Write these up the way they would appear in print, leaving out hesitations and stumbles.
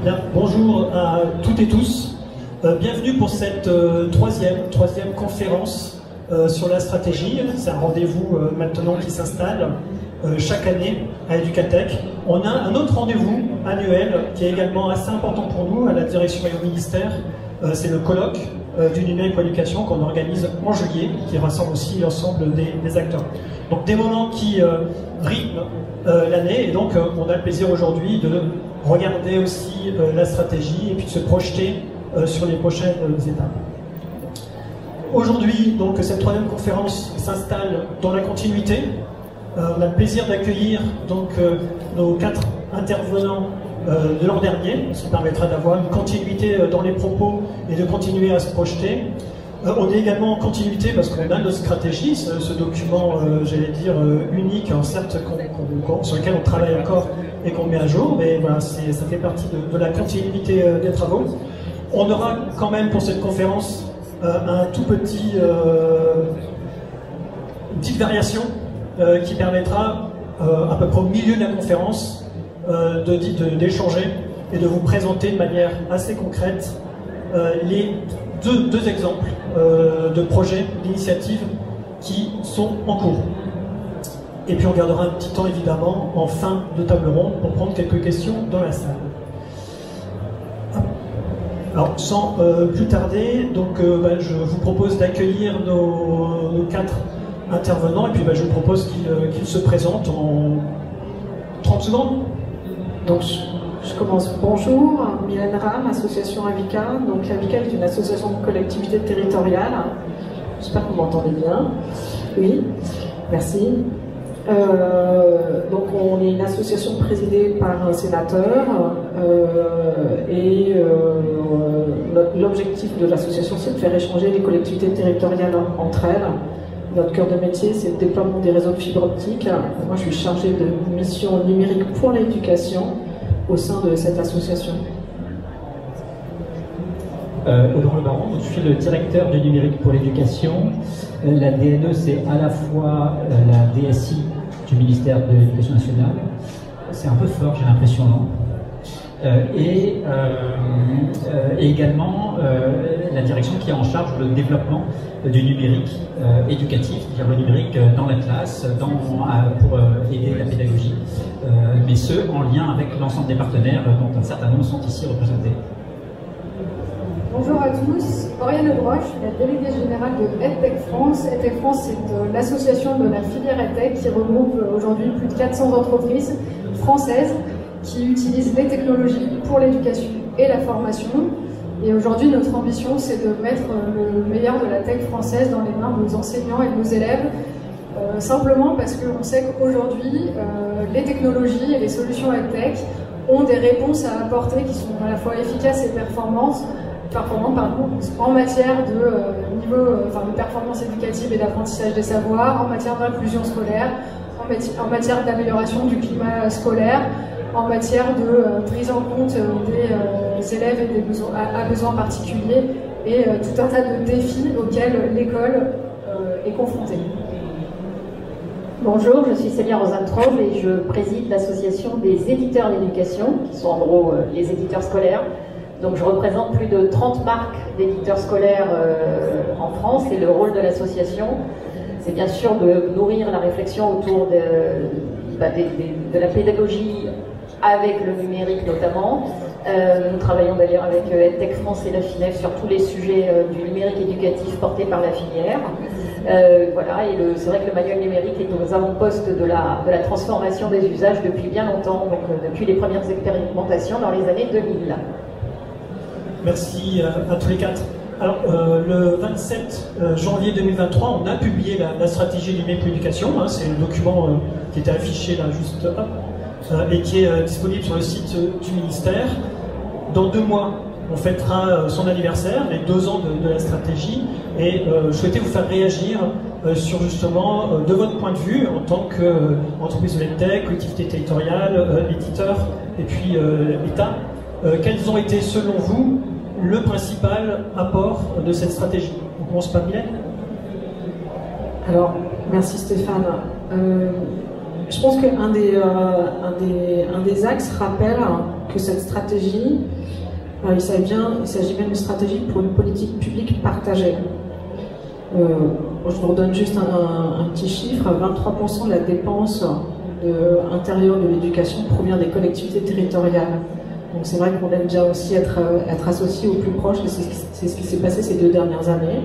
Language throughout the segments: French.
Bien, bonjour à toutes et tous. Bienvenue pour cette troisième conférence sur la stratégie. C'est un rendez-vous maintenant qui s'installe chaque année à Educatech. On a un autre rendez-vous annuel qui est également assez important pour nous à la direction et au ministère. C'est le colloque du numérique pour l'éducation qu'on organise en juillet, qui rassemble aussi l'ensemble des acteurs. Donc des moments qui rythment l'année, et donc on a le plaisir aujourd'hui de regarder aussi la stratégie et puis de se projeter sur les prochaines étapes. Aujourd'hui, donc, cette troisième conférence s'installe dans la continuité. On a le plaisir d'accueillir donc nos 4 intervenants de l'an dernier, ce qui permettra d'avoir une continuité dans les propos et de continuer à se projeter. On est également en continuité parce qu'on a notre stratégie, ce document, j'allais dire, unique, hein, certes, sur lequel on travaille encore et qu'on met à jour, mais voilà, ça fait partie de la continuité des travaux. On aura quand même pour cette conférence un tout petit, une petite variation qui permettra à peu près au milieu de la conférence d'échanger et de vous présenter de manière assez concrète les deux exemples de projets, d'initiatives qui sont en cours. Et puis on gardera un petit temps évidemment en fin de table ronde pour prendre quelques questions dans la salle. Alors sans plus tarder, donc, je vous propose d'accueillir nos 4 intervenants et puis je vous propose qu'ils se présentent en 30 secondes. Donc je commence. Bonjour, Mylène Ram, association Avica. Donc l'Avica est une association de collectivités territoriales. J'espère que vous m'entendez bien. Oui, merci. Donc on est une association présidée par un sénateur et l'objectif de l'association c'est de faire échanger les collectivités territoriales entre elles. Notre cœur de métier c'est le déploiement des réseaux de fibre optique. Moi je suis chargée de mission numérique pour l'éducation au sein de cette association. Audran Le Baron, je suis le directeur du numérique pour l'éducation. La DNE, c'est à la fois la DSI du ministère de l'Éducation nationale, c'est un peu fort, j'ai l'impression, non et également la direction qui est en charge le développement du numérique éducatif, c'est-à-dire le numérique dans la classe, pour aider la pédagogie, mais ce, en lien avec l'ensemble des partenaires dont un certain nombre sont ici représentés. Bonjour à tous, Oriane Lebroche, la déléguée générale de EdTech France. EdTech France, c'est l'association de la filière EdTech qui regroupe aujourd'hui plus de 400 entreprises françaises qui utilisent les technologies pour l'éducation et la formation. Et aujourd'hui, notre ambition, c'est de mettre le meilleur de la tech française dans les mains de nos enseignants et de nos élèves, simplement parce qu'on sait qu'aujourd'hui, les technologies et les solutions EdTech ont des réponses à apporter qui sont à la fois efficaces et performantes en matière de performance éducative et d'apprentissage des savoirs, en matière d'inclusion scolaire, en matière d'amélioration du climat scolaire, en matière de prise en compte des élèves et des besoins, à besoins particuliers et tout un tas de défis auxquels l'école est confrontée. Bonjour, je suis Célia Rosentraub et je préside l'association des éditeurs d'éducation, qui sont en gros les éditeurs scolaires. Donc je représente plus de 30 marques d'éditeurs scolaires en France et le rôle de l'association, c'est bien sûr de nourrir la réflexion autour de la pédagogie avec le numérique notamment. Nous travaillons d'ailleurs avec EdTech France et la FINEF sur tous les sujets du numérique éducatif portés par la filière. Voilà, et c'est vrai que le manuel numérique est aux avant-postes de la transformation des usages depuis bien longtemps, donc depuis les premières expérimentations dans les années 2000. Merci à tous les 4. Alors, le 27 janvier 2023, on a publié la stratégie numérique pour l'éducation. Hein, c'est le document qui était affiché là juste là, et qui est disponible sur le site du ministère. Dans 2 mois, on fêtera son anniversaire, les 2 ans de la stratégie, et je souhaitais vous faire réagir sur justement, de votre point de vue, en tant qu'entreprise de l'EdTech, collectivité territoriale, éditeur, et puis État, quels ont été selon vous le principal apport de cette stratégie? On commence par Mylène. Alors, merci Stéphane. Je pense qu'un des axes rappelle que cette stratégie, il s'agit bien d'une stratégie pour une politique publique partagée. Je vous redonne juste un petit chiffre, 23% de la dépense intérieure de l'éducation provient des collectivités territoriales. Donc c'est vrai qu'on aime bien aussi être associé au plus proche, et c'est ce qui s'est passé ces 2 dernières années.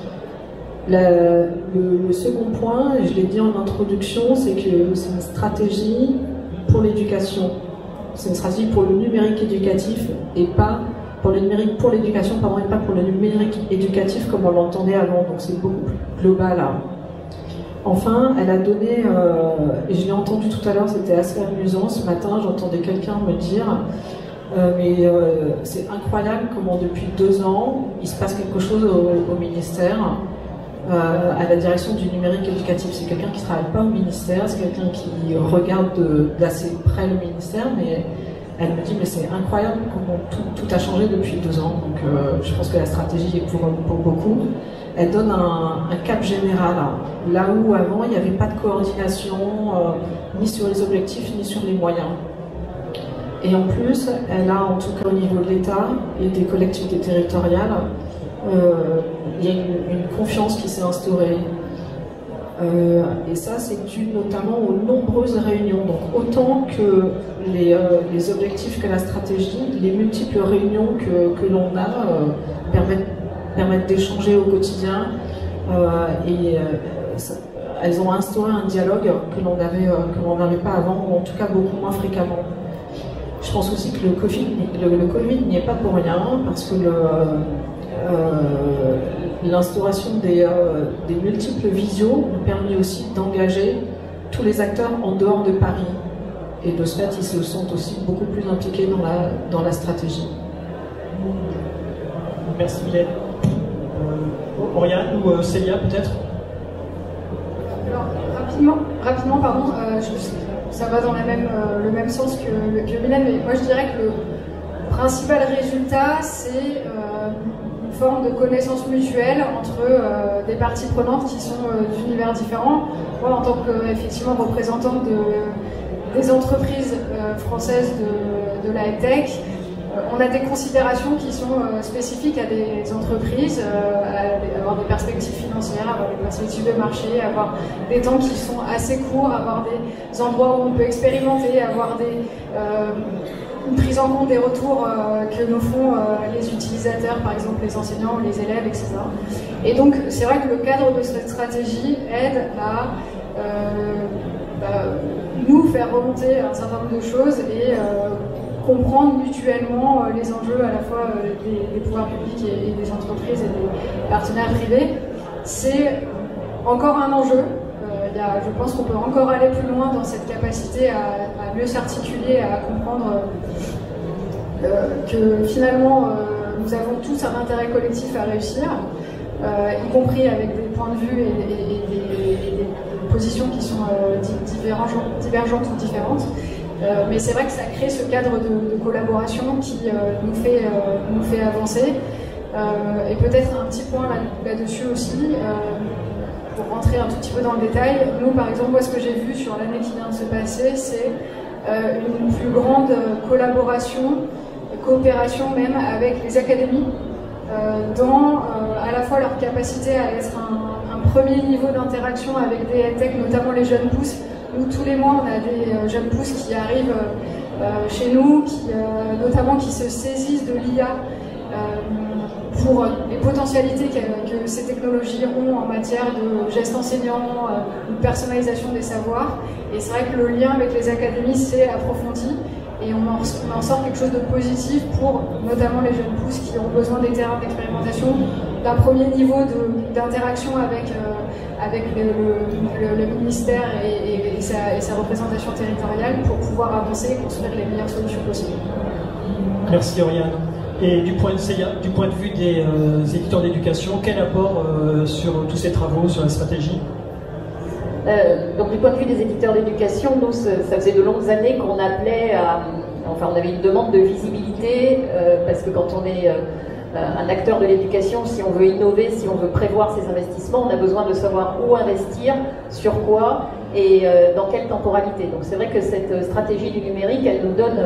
Le second point, et je l'ai dit en introduction, c'est que c'est une stratégie pour l'éducation. C'est une stratégie pour le numérique éducatif et pas pour le numérique pour l'éducation, pardon, et pas pour le numérique éducatif comme on l'entendait avant. Donc c'est beaucoup plus global. Enfin, elle a donné, et je l'ai entendu tout à l'heure, c'était assez amusant ce matin, j'entendais quelqu'un me dire c'est incroyable comment depuis 2 ans, il se passe quelque chose au ministère, à la direction du numérique éducatif. C'est quelqu'un qui ne travaille pas au ministère, c'est quelqu'un qui regarde d'assez près le ministère, mais elle me dit mais c'est incroyable comment tout a changé depuis 2 ans. Donc je pense que la stratégie est pour beaucoup. Elle donne un cap général, là où avant il n'y avait pas de coordination, ni sur les objectifs, ni sur les moyens. Et en plus, elle a, en tout cas au niveau de l'État et des collectivités territoriales, il y a une confiance qui s'est instaurée. Et ça, c'est dû notamment aux nombreuses réunions. Donc autant que les objectifs que la stratégie, les multiples réunions que l'on a permettent d'échanger au quotidien. Elles ont instauré un dialogue que l'on n'avait pas avant, ou en tout cas beaucoup moins fréquemment. Je pense aussi que le Covid n'y est pas pour rien, parce que l'instauration des multiples visios a permis aussi d'engager tous les acteurs en dehors de Paris. Et de ce fait, ils se sentent aussi beaucoup plus impliqués dans la stratégie. Merci Mylène. Oriane ou Célia peut-être? Alors, rapidement, pardon, ça va dans le même sens que Mylène, mais moi je dirais que le principal résultat, c'est une forme de connaissance mutuelle entre des parties prenantes qui sont d'univers différents. Moi, en tant que effectivement représentante des entreprises françaises de la tech, on a des considérations qui sont spécifiques à des entreprises, avoir des perspectives financières, avoir des perspectives de marché, avoir des temps qui sont assez courts, avoir des endroits où on peut expérimenter, avoir une prise en compte des retours que nous font les utilisateurs, par exemple les enseignants, les élèves, etc. Et donc c'est vrai que le cadre de cette stratégie aide à nous faire remonter un certain nombre de choses et comprendre mutuellement les enjeux à la fois des pouvoirs publics et des entreprises et des partenaires privés. C'est encore un enjeu. Je pense qu'on peut encore aller plus loin dans cette capacité à mieux s'articuler, à comprendre que finalement nous avons tous un intérêt collectif à réussir, y compris avec des points de vue et des positions qui sont divergentes ou différentes. Mais c'est vrai que ça crée ce cadre de collaboration qui nous fait avancer. Et peut-être un petit point là-dessus aussi, pour rentrer un tout petit peu dans le détail. Nous, par exemple, moi, ce que j'ai vu sur l'année qui vient de se passer, c'est une plus grande coopération même avec les académies, dans à la fois leur capacité à être un premier niveau d'interaction avec des EdTech, notamment les jeunes pousses. Nous, tous les mois, on a des jeunes pousses qui arrivent chez nous, notamment qui se saisissent de l'IA pour les potentialités que ces technologies ont en matière de gestes enseignants, de personnalisation des savoirs. Et c'est vrai que le lien avec les académies s'est approfondi et on en sort quelque chose de positif pour notamment les jeunes pousses qui ont besoin des terrains d'expérimentation, d'un premier niveau d'interaction avec le ministère et sa représentation territoriale pour pouvoir avancer et construire les meilleures solutions possibles. Merci Oriane. Et du point de vue des éditeurs d'éducation, quel apport sur tous ces travaux, sur la stratégie? Donc du point de vue des éditeurs d'éducation, nous, ça faisait de longues années qu'on appelait on avait une demande de visibilité, parce que quand on est un acteur de l'éducation, si on veut innover, si on veut prévoir ses investissements, on a besoin de savoir où investir, sur quoi et dans quelle temporalité. Donc c'est vrai que cette stratégie du numérique, elle nous donne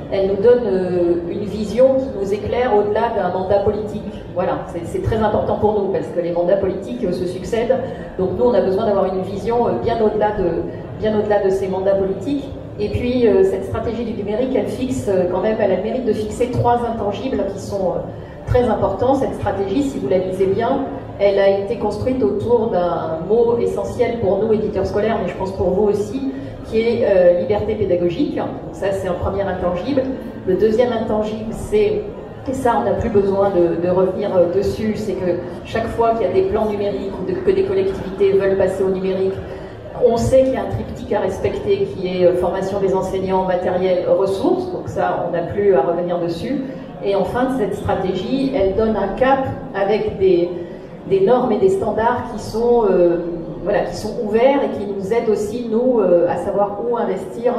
elle nous donne une vision qui nous éclaire au-delà d'un mandat politique. Voilà, c'est très important pour nous parce que les mandats politiques se succèdent. Donc nous, on a besoin d'avoir une vision bien au-delà de ces mandats politiques. Et puis, cette stratégie du numérique, elle a le mérite de fixer 3 intangibles qui sont très importants. Cette stratégie, si vous la lisez bien, elle a été construite autour d'un mot essentiel pour nous, éditeurs scolaires, mais je pense pour vous aussi, qui est liberté pédagogique. Donc ça, c'est un premier intangible. Le deuxième intangible, c'est, et ça, on n'a plus besoin de revenir dessus, c'est que chaque fois qu'il y a des plans numériques ou que des collectivités veulent passer au numérique, on sait qu'il y a un triptyque à respecter qui est formation des enseignants, matériel, ressources. Donc ça, on n'a plus à revenir dessus. Et enfin, cette stratégie, elle donne un cap avec des normes et des standards qui sont ouverts et qui nous aident aussi, nous, à savoir où investir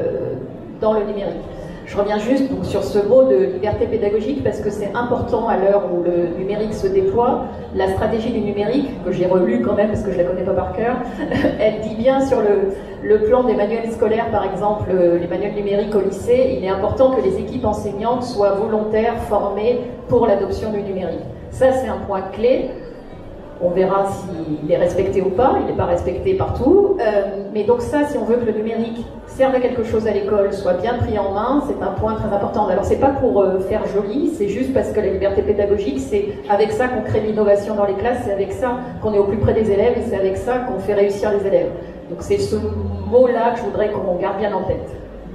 dans le numérique. Je reviens juste donc, sur ce mot de liberté pédagogique parce que c'est important à l'heure où le numérique se déploie. La stratégie du numérique, que j'ai relue quand même parce que je ne la connais pas par cœur, elle dit bien sur le plan des manuels scolaires, par exemple, les manuels numériques au lycée, il est important que les équipes enseignantes soient volontaires, formées pour l'adoption du numérique. Ça, c'est un point clé. On verra s'il est respecté ou pas, il n'est pas respecté partout. Mais donc ça, si on veut que le numérique serve à quelque chose à l'école, soit bien pris en main, c'est un point très important. Alors c'est pas pour faire joli, c'est juste parce que la liberté pédagogique, c'est avec ça qu'on crée l'innovation dans les classes, c'est avec ça qu'on est au plus près des élèves et c'est avec ça qu'on fait réussir les élèves. Donc c'est ce mot-là que je voudrais qu'on garde bien en tête.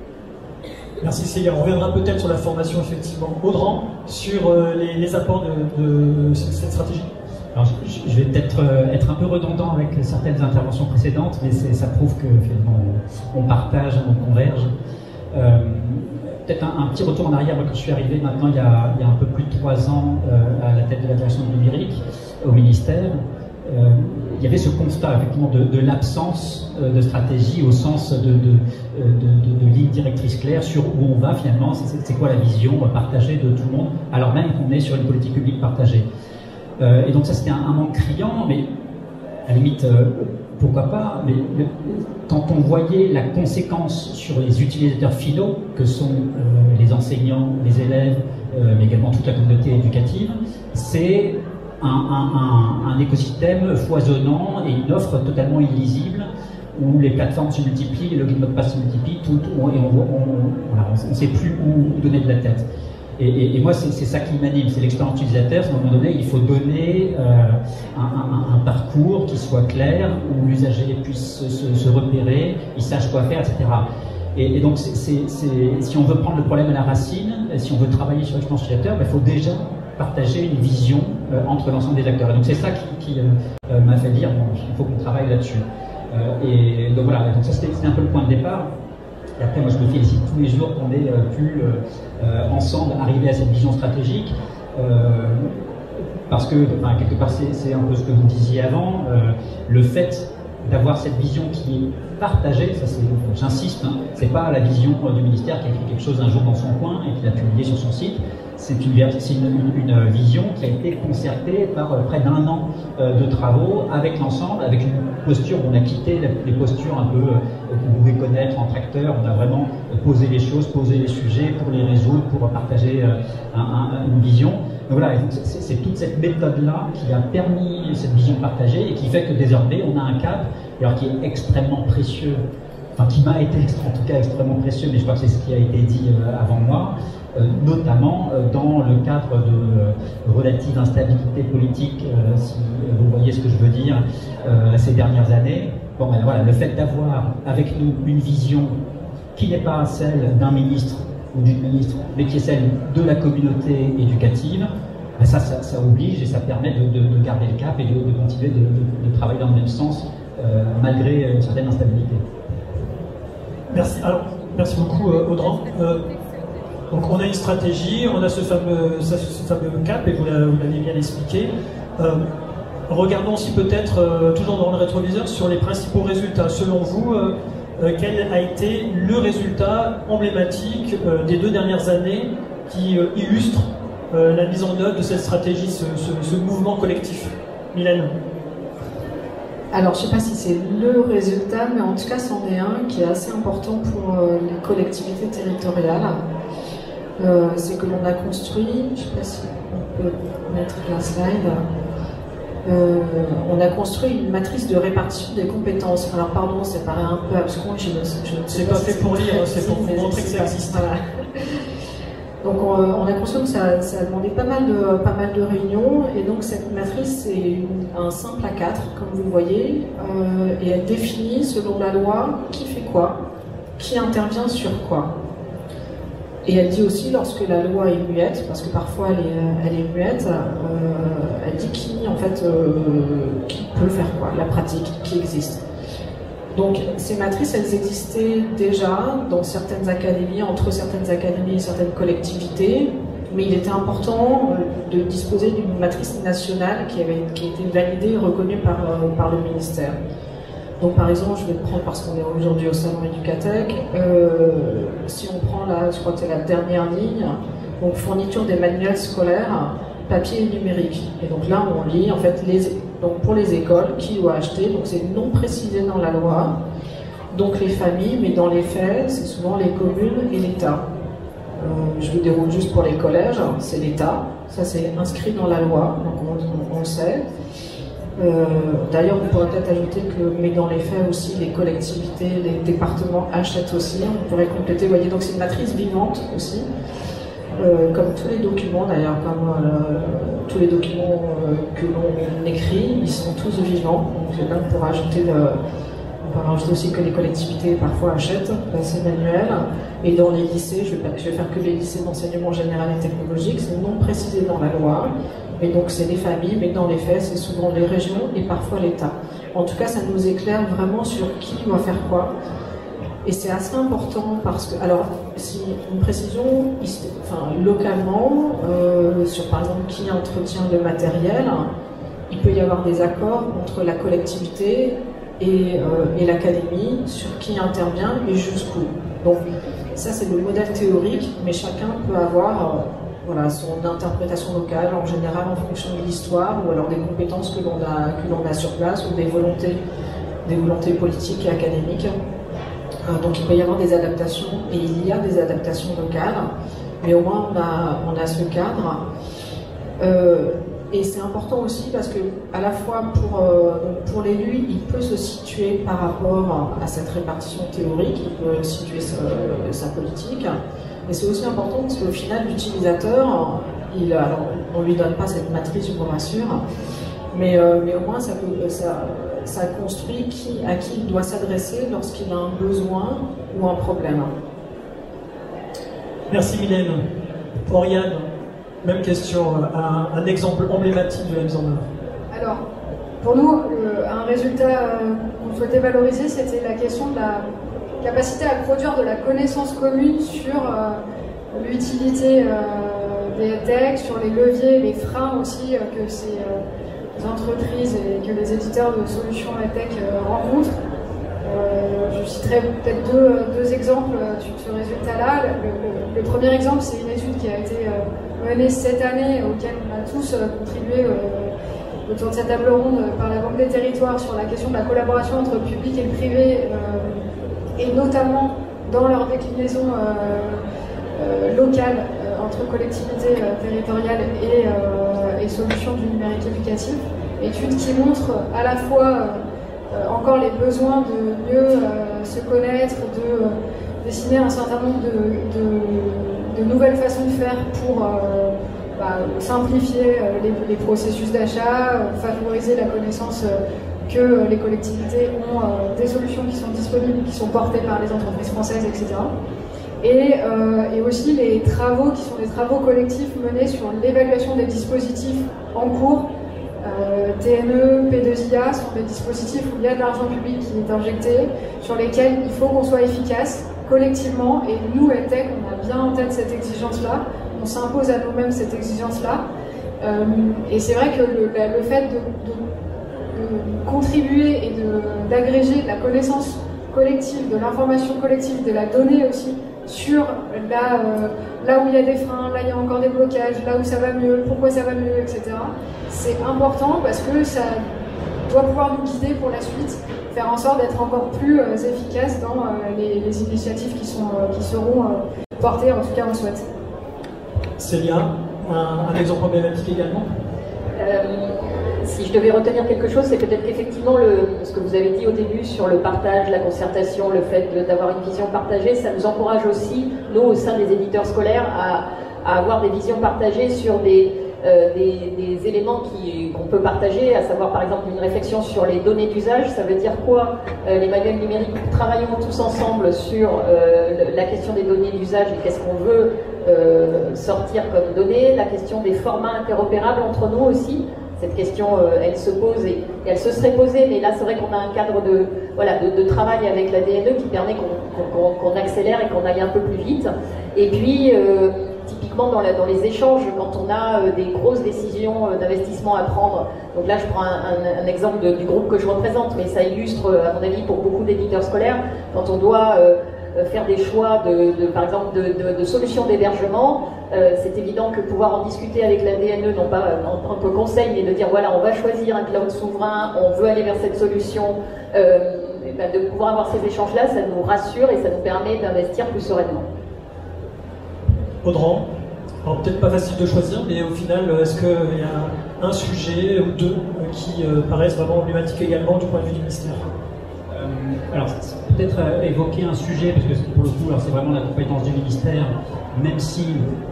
Merci Célia. On reviendra peut-être sur la formation, effectivement. Audran, sur les apports de cette stratégie. Alors, je vais peut-être être un peu redondant avec certaines interventions précédentes, mais ça prouve que finalement on partage, on converge. Peut-être un petit retour en arrière. Moi, quand je suis arrivé maintenant, il y a un peu plus de 3 ans à la tête de la direction du numérique au ministère, il y avait ce constat effectivement de l'absence de stratégie au sens de ligne directrice claire sur où on va finalement, c'est quoi la vision partagée de tout le monde, alors même qu'on est sur une politique publique partagée. Et donc ça c'était un manque criant, mais à la limite pourquoi pas, mais quand on voyait la conséquence sur les utilisateurs finaux que sont les enseignants, les élèves, mais également toute la communauté éducative, c'est un écosystème foisonnant et une offre totalement illisible où les plateformes se multiplient, les logins de mot de passe se multiplient, et on ne sait plus où donner de la tête. Et moi, c'est ça qui m'anime, c'est l'expérience utilisateur. À un moment donné, il faut donner un parcours qui soit clair, où l'usager puisse se repérer, il sache quoi faire, etc. Et donc, si on veut prendre le problème à la racine, si on veut travailler sur l'expérience utilisateur, il faut déjà partager une vision entre l'ensemble des acteurs. Et donc, c'est ça qui m'a fait dire, bon, il faut qu'on travaille là-dessus. Et donc voilà, donc ça c'était un peu le point de départ. Et après, moi, je me félicite tous les jours qu'on ait pu ensemble arriver à cette vision stratégique, parce que, enfin, quelque part, c'est un peu ce que vous disiez avant, le fait d'avoir cette vision qui est partagée, ça j'insiste, hein, c'est pas la vision du ministère qui a écrit quelque chose un jour dans son coin et qui l'a publié sur son site. C'est une vision qui a été concertée par près d'1 an de travaux avec l'ensemble, avec une posture où on a quitté les postures un peu qu'on pouvait connaître entre acteurs. On a vraiment posé les choses, posé les sujets pour les résoudre, pour partager une vision. Donc voilà, c'est toute cette méthode-là qui a permis cette vision partagée et qui fait que désormais on a un cap, alors qui est extrêmement précieux, enfin qui m'a été en tout cas extrêmement précieux, mais je crois que c'est ce qui a été dit avant moi. Notamment dans le cadre de relative instabilité politique, si vous voyez ce que je veux dire, ces dernières années. Bon, ben voilà, le fait d'avoir avec nous une vision qui n'est pas celle d'un ministre ou d'une ministre, mais qui est celle de la communauté éducative, ben ça oblige et ça permet de garder le cap et de continuer de travailler dans le même sens, malgré une certaine instabilité. Merci. Alors, merci beaucoup, Audran. Donc on a une stratégie, on a ce fameux cap, et vous l'avez bien expliqué. Regardons aussi peut-être, toujours dans le rétroviseur, sur les principaux résultats. Selon vous, quel a été le résultat emblématique des 2 dernières années qui illustre la mise en œuvre de cette stratégie, ce mouvement collectif? Mylène? Alors, je ne sais pas si c'est le résultat, mais en tout cas, c'en est un qui est assez important pour les collectivités territoriales. c'est que l'on a construit, je ne sais pas si on peut mettre la slide, on a construit une matrice de répartition des compétences. Alors pardon, ça paraît un peu abscon, c'est pas fait pour lire, c'est pour vous montrer que ça existe. Voilà. Donc on a conscience que ça a demandé pas mal de réunions, et donc cette matrice c'est un simple A4 comme vous le voyez, et elle définit selon la loi qui fait quoi, qui intervient sur quoi. Et elle dit aussi, lorsque la loi est muette, parce que parfois elle est muette, elle dit qui en fait qui peut faire quoi, la pratique qui existe. Donc ces matrices, elles existaient déjà dans certaines académies, entre certaines académies et certaines collectivités, mais il était important de disposer d'une matrice nationale qui a été validée et reconnue par le ministère. Donc par exemple, je vais prendre, parce qu'on est aujourd'hui au salon Educatech, si on prend là, je crois que c'est la dernière ligne, donc fourniture des manuels scolaires, papier et numérique. Et donc là, on lit en fait donc pour les écoles, qui doit acheter, donc c'est non précisé dans la loi, donc les familles, mais dans les faits, c'est souvent les communes et l'État. Je vous déroule juste pour les collèges, c'est l'État, ça c'est inscrit dans la loi, donc on le sait. D'ailleurs, on pourrait peut-être ajouter que, mais dans les faits aussi, les collectivités, les départements achètent aussi, on pourrait compléter, vous voyez, donc c'est une matrice vivante aussi, comme tous les documents d'ailleurs, comme tous les documents que l'on écrit, ils sont tous vivants, donc là on pourra ajouter aussi que les collectivités parfois achètent ces manuels, et dans les lycées, je vais faire que les lycées d'enseignement général et technologique, c'est non précisé dans la loi. Et donc c'est les familles, mais dans les faits, c'est souvent les régions et parfois l'État. En tout cas, ça nous éclaire vraiment sur qui doit faire quoi. Et c'est assez important parce que, alors, si une précision, localement, sur par exemple qui entretient le matériel, il peut y avoir des accords entre la collectivité et l'académie sur qui intervient et jusqu'où. Donc ça, c'est le modèle théorique, mais chacun peut avoir voilà, son interprétation locale, en général en fonction de l'histoire, ou alors des compétences que l'on a sur place, ou des volontés politiques et académiques. Donc il peut y avoir des adaptations, et il y a des adaptations locales, mais au moins on a ce cadre. Et c'est important aussi parce que, à la fois pour l'élu, il peut se situer par rapport à cette répartition théorique, il peut situer sa politique. Et c'est aussi important parce qu'au final, l'utilisateur, alors, on ne lui donne pas cette matrice, je vous rassure, mais au moins ça construit à qui il doit s'adresser lorsqu'il a un besoin ou un problème. Merci Mylène. Pour Yann, même question, un exemple emblématique de la mise en œuvre. Alors, pour nous, un résultat qu'on souhaitait valoriser, c'était la question de la capacité à produire de la connaissance commune sur l'utilité des EdTech, sur les leviers, les freins aussi que ces entreprises et que les éditeurs de solutions EdTech rencontrent. Je citerai peut-être deux exemples sur ce résultat-là. Le premier exemple, c'est une étude qui a été menée cette année, auquel on a tous contribué autour de cette table ronde par la Banque des Territoires sur la question de la collaboration entre le public et le privé, et notamment dans leur déclinaison locale entre collectivités territoriales et solutions du numérique éducatif. Étude qui montre à la fois encore les besoins de mieux se connaître, de dessiner un certain nombre de nouvelles façons de faire pour simplifier les processus d'achat, favoriser la connaissance que les collectivités ont des solutions qui sont disponibles, qui sont portées par les entreprises françaises, etc. Et aussi les travaux qui sont des travaux collectifs menés sur l'évaluation des dispositifs en cours. TNE, P2IA sont des dispositifs où il y a de l'argent public qui est injecté, sur lesquels il faut qu'on soit efficace collectivement, et nous, EdTech, on a bien en tête cette exigence-là, on s'impose à nous-mêmes cette exigence-là, et c'est vrai que le fait de contribuer et d'agréger de la connaissance collective, de l'information collective, de la donnée aussi, sur là où il y a des freins, là il y a encore des blocages, là où ça va mieux, pourquoi ça va mieux, etc. C'est important parce que ça doit pouvoir nous guider pour la suite, faire en sorte d'être encore plus efficace dans les initiatives qui seront portées, en tout cas on souhaite. Célia, un exemple emblématique également? Si je devais retenir quelque chose, c'est peut-être qu'effectivement, ce que vous avez dit au début sur le partage, la concertation, le fait d'avoir une vision partagée, ça nous encourage aussi, nous, au sein des éditeurs scolaires, à avoir des visions partagées sur des éléments qu'on peut partager, à savoir par exemple une réflexion sur les données d'usage. Ça veut dire quoi, les manuels numériques? Travaillons tous ensemble sur la question des données d'usage et qu'est-ce qu'on veut sortir comme données, la question des formats interopérables entre nous aussi. Cette question, elle se pose et elle se serait posée, mais là c'est vrai qu'on a un cadre de travail avec la DNE qui permet qu'on accélère et qu'on aille un peu plus vite. Et puis, typiquement dans les échanges, quand on a des grosses décisions d'investissement à prendre, donc là je prends un exemple du groupe que je représente, mais ça illustre à mon avis pour beaucoup d'éditeurs scolaires, quand on doit faire des choix par exemple de solutions d'hébergement, c'est évident que pouvoir en discuter avec la DNE, non pas en tant que conseil, mais de dire voilà, on va choisir un cloud souverain, on veut aller vers cette solution, de pouvoir avoir ces échanges-là, ça nous rassure et ça nous permet d'investir plus sereinement. Audran, alors peut-être pas facile de choisir, mais au final, est-ce qu'il y a un sujet ou deux qui paraissent vraiment emblématiques également du point de vue du ministère? Alors, peut-être évoquer un sujet, parce que pour le coup, c'est vraiment la compétence du ministère, même si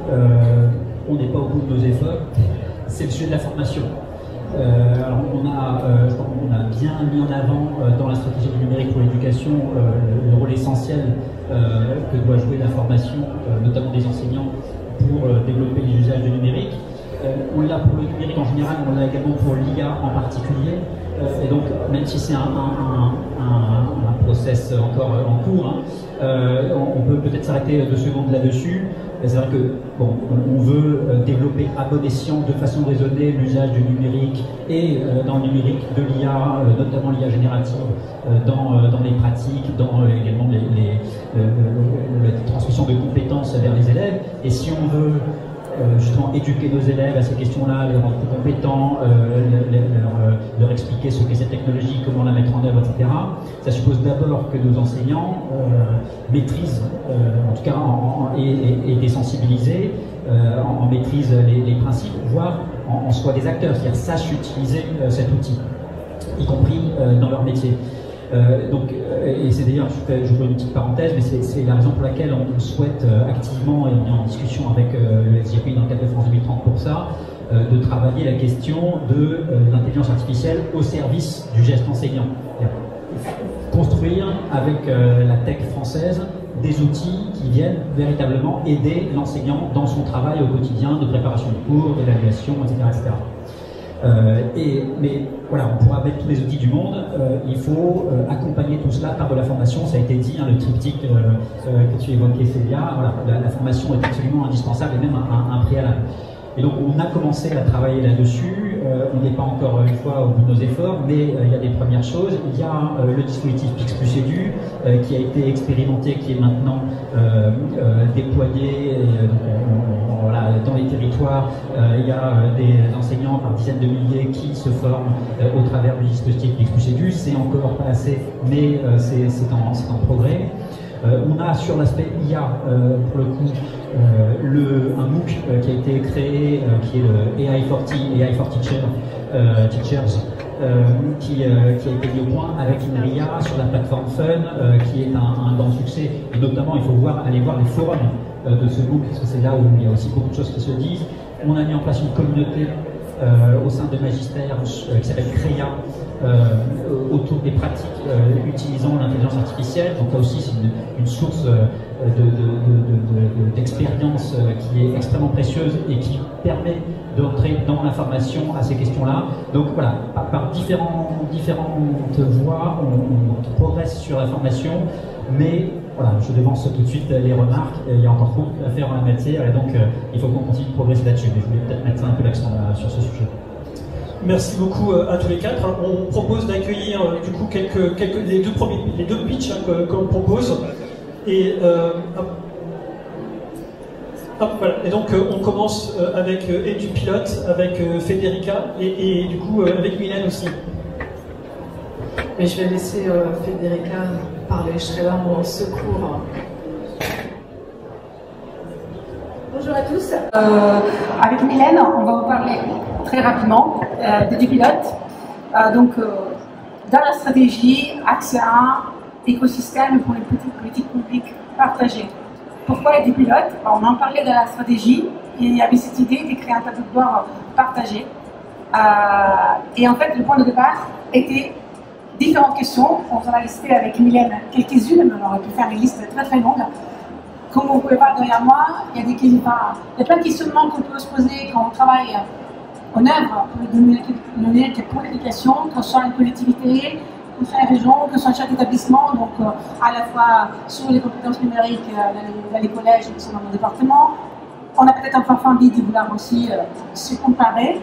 on n'est pas au bout de nos efforts, c'est le sujet de la formation. Alors, je crois qu'on a bien mis en avant dans la stratégie du numérique pour l'éducation le rôle essentiel que doit jouer la formation, notamment des enseignants, pour développer les usages du numérique. On l'a pour le numérique en général, on l'a également pour l'IA en particulier. Et donc, même si c'est un process encore en cours, on peut peut-être s'arrêter 2 secondes là-dessus. C'est vrai que on veut développer à bon escient, de façon raisonnée, l'usage du numérique et dans le numérique de l'IA, notamment l'IA générative, dans les pratiques, dans également la transmission de compétences vers les élèves. Et si on veut justement éduquer nos élèves à ces questions-là, les rendre plus compétents, leur expliquer ce qu'est cette technologie, comment la mettre en œuvre, etc. Ça suppose d'abord que nos enseignants maîtrisent, en tout cas, et désensibilisés, en maîtrisent les principes, voire en soient des acteurs, c'est-à-dire sachent utiliser cet outil, y compris dans leur métier. Et c'est d'ailleurs, je fais une petite parenthèse, mais c'est la raison pour laquelle on souhaite activement, et on est en discussion avec le SGPI dans le cadre de France 2030 pour ça, de travailler la question de l'intelligence artificielle au service du geste enseignant. Construire avec la tech française des outils qui viennent véritablement aider l'enseignant dans son travail au quotidien de préparation de cours, d'évaluation, etc., etc. Mais voilà, on pourra mettre tous les outils du monde, il faut accompagner tout cela par de la formation. Ça a été dit, le triptyque que tu évoquais, Célia, voilà, la formation est absolument indispensable et même un préalable. Et donc on a commencé à travailler là-dessus, on n'est pas encore une fois au bout de nos efforts, mais il y a des premières choses. Il y a le dispositif Pix Plus Edu qui a été expérimenté, qui est maintenant déployé voilà, dans les territoires. Il y a des enseignants par dizaines de milliers qui se forment au travers du dispositif Pix Plus Edu. C'est encore pas assez, mais c'est en progrès. On a sur l'aspect IA, pour le coup, un MOOC qui a été créé, qui est le AI for Teachers, qui a été mis au point avec INRIA sur la plateforme Fun, qui est un grand succès. Et notamment, il faut aller voir les forums de ce MOOC, parce que c'est là où il y a aussi beaucoup de choses qui se disent. On a mis en place une communauté au sein de Magistère qui s'appelle CREA, autour des pratiques utilisant l'intelligence artificielle. Donc là aussi c'est une source d'expérience qui est extrêmement précieuse et qui permet d'entrer dans la formation à ces questions-là. Donc voilà, par différentes voies, on progresse sur la formation, mais voilà, je devance tout de suite les remarques. Il y a encore beaucoup à faire en la matière, et donc il faut qu'on continue de progresser là-dessus. Mais je voulais peut-être mettre un peu l'accent sur ce sujet. Merci beaucoup à tous les quatre. On propose d'accueillir du coup les deux pitchs qu'on propose. Et voilà. Et donc on commence avec EduPilote, avec Federica et du coup avec Mylène aussi. Mais je vais laisser Federica parler, je serai là en secours. Bonjour à tous. Avec Mylène, on va vous parler très rapidement d'EduPilote. Dans la stratégie, axe 1, écosystème pour les petites politiques publiques partagées. Pourquoi EduPilote? On en parlait dans la stratégie et il y avait cette idée de créer un tableau de bord partagé. Et en fait, le point de départ était différentes questions. On vous en a listé avec Mylène quelques-unes, mais on aurait pu faire une liste très très longue. Comme vous pouvez voir derrière moi, il y a plein de questionnements qu'on peut se poser quand on travaille en œuvre pour le numérique pour l'éducation, que ce soit une collectivité, que ce soit une région, que ce soit chaque établissement, donc à la fois sur les compétences numériques dans les collèges et dans mon département. On a peut-être un parfois envie de vouloir aussi se comparer,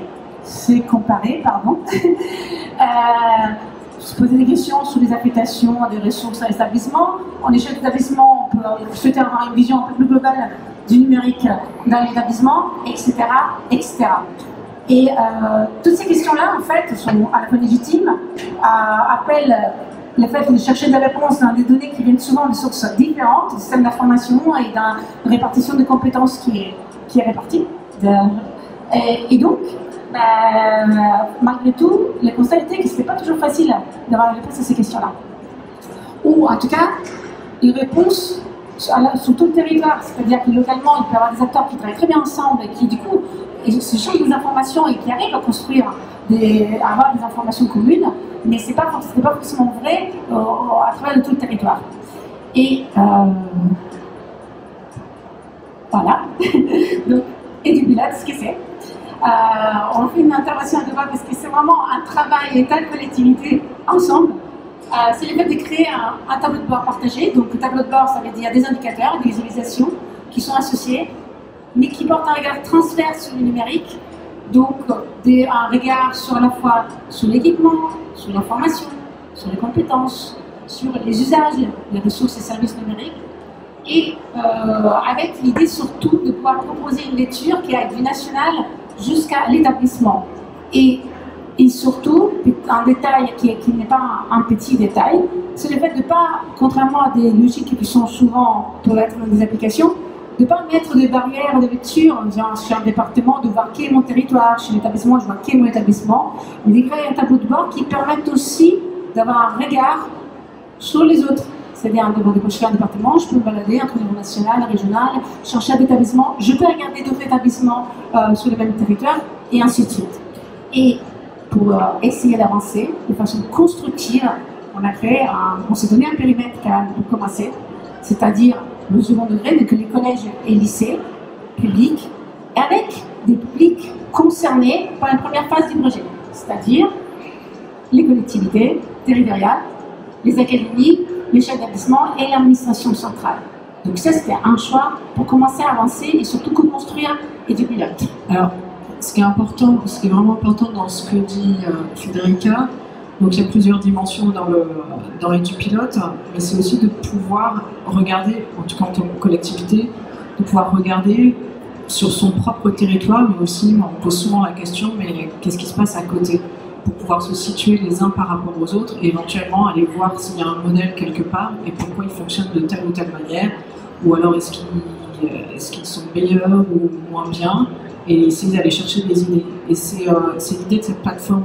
se poser des questions sur les affectations des ressources à l'établissement. En échelle d'établissement, on peut souhaiter avoir une vision un peu plus globale du numérique dans l'établissement, etc., etc. Et toutes ces questions-là, en fait, sont à la fois légitimes, appellent le fait de chercher des réponses dans des données qui viennent souvent de sources différentes, du système d'information et d'une répartition de compétences qui est répartie. Et donc, malgré tout, le constat était que ce n'était pas toujours facile d'avoir une réponse à ces questions-là. Ou en tout cas, une réponse sur tout le territoire, c'est-à-dire que localement, il peut y avoir des acteurs qui travaillent très bien ensemble et qui, du coup, s'échangent des informations et qui arrivent à construire, à avoir des informations communes, mais ce n'était pas forcément vrai à travers tout le territoire. Et voilà. Donc, EduPilote, ce que c'est. On fait une intervention à deux parce que c'est vraiment un travail État-collectivité ensemble. C'est le fait de créer un tableau de bord partagé. Donc, le tableau de bord, ça veut dire des indicateurs, des visualisations qui sont associés, mais qui portent un regard transverse sur le numérique. Donc, un regard sur à la fois sur l'équipement, sur l'information, sur les compétences, sur les usages, les ressources et services numériques. Et avec l'idée surtout de pouvoir proposer une lecture qui aille du national jusqu'à l'établissement. Et surtout, un détail qui n'est pas un petit détail, c'est le fait de ne pas, contrairement à des logiques qui sont souvent pour être dans des applications, de ne pas mettre des barrières de lecture en disant sur un département de voir qui est mon territoire, chez l'établissement je vois qui est mon établissement, mais de créer un tableau de bord qui permette aussi d'avoir un regard sur les autres. C'est-à-dire, je fais un département, je peux me balader entre le niveau national, régional, chercher un établissement, je peux regarder d'autres établissements sur le même territoire, et ainsi de suite. Et pour essayer d'avancer de façon constructive, on s'est donné un périmètre quand même pour commencer, c'est-à-dire le second degré, donc les collèges et lycées publics, avec des publics concernés par la première phase du projet, c'est-à-dire les collectivités territoriales, les académies, les chefs d'établissement et l'administration centrale. Donc ça, c'était un choix pour commencer à avancer et surtout co-construire EduPilote. Alors, ce qui est vraiment important dans ce que dit Federica, donc il y a plusieurs dimensions dans EduPilote, mais c'est aussi de pouvoir regarder, en tout cas en tant que collectivité, de pouvoir regarder sur son propre territoire, mais aussi, on pose souvent la question, mais qu'est-ce qui se passe à côté ? Pour pouvoir se situer les uns par rapport aux autres et éventuellement aller voir s'il y a un modèle quelque part et pourquoi il fonctionne de telle ou telle manière, ou alors est-ce qu'ils sont meilleurs ou moins bien, et essayer d'aller chercher des idées. Et c'est l'idée de cette plateforme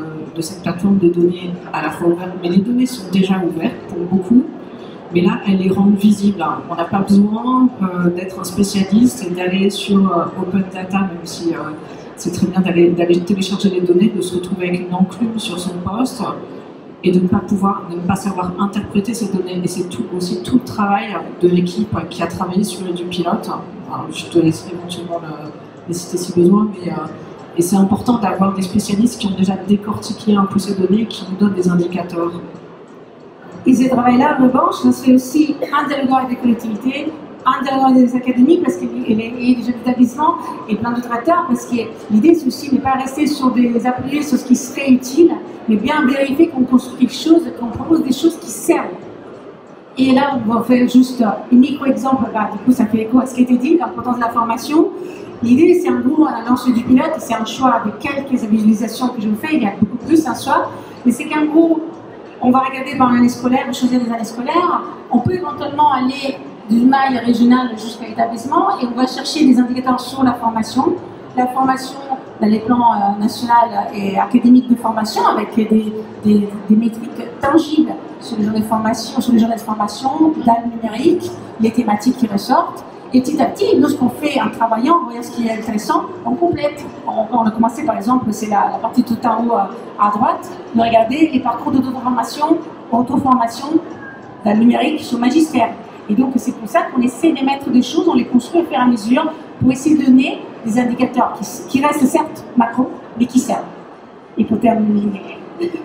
de données à la fois ouverte, mais les données sont déjà ouvertes pour beaucoup, mais là elles les rendent visibles. On n'a pas besoin d'être un spécialiste et d'aller sur Open Data, même si c'est très bien d'aller télécharger les données, de se retrouver avec une enclume sur son poste et de ne pas savoir interpréter ces données. Et c'est aussi tout le travail de l'équipe qui a travaillé sur EduPilote. Je te laisserai éventuellement les citer si besoin, mais et c'est important d'avoir des spécialistes qui ont déjà décortiqué un peu ces données et qui nous donnent des indicateurs. Et ce travail-là, en revanche, c'est aussi un dialogue avec des collectivités, un dialogue avec des académies, parce qu'il y a des jeunes établissements et plein d'autres acteurs, parce que l'idée, c'est aussi de ne pas rester appuyer sur ce qui serait utile, mais bien vérifier qu'on construit quelque chose, qu'on propose des choses qui servent. Et là, on va faire juste un micro-exemple, du coup, ça fait écho à ce qui a été dit, l'importance de la formation. L'idée, c'est un gros, on a lancé EduPilote, c'est un choix de quelques visualisations que je vous fais, il y a beaucoup plus un choix, mais c'est qu'un gros, on va regarder par l'année scolaire, choisir des années scolaires, on peut éventuellement aller du mail régional jusqu'à l'établissement, et on va chercher des indicateurs sur la formation dans les plans nationaux et académiques de formation, avec des métriques tangibles sur les journées de formation, dans le numérique, les thématiques qui ressortent. Et petit à petit, nous, ce qu'on fait en travaillant, voyez ce qui est intéressant, on complète. On a commencé, par exemple, c'est la partie tout en haut à droite, de regarder les parcours d'auto-formation dans le numérique sur magistère. Et donc, c'est pour ça qu'on essaie de mettre des choses, on les construit au fur et à mesure, pour essayer de donner des indicateurs qui restent certes macro, mais qui servent. Et pour terminer,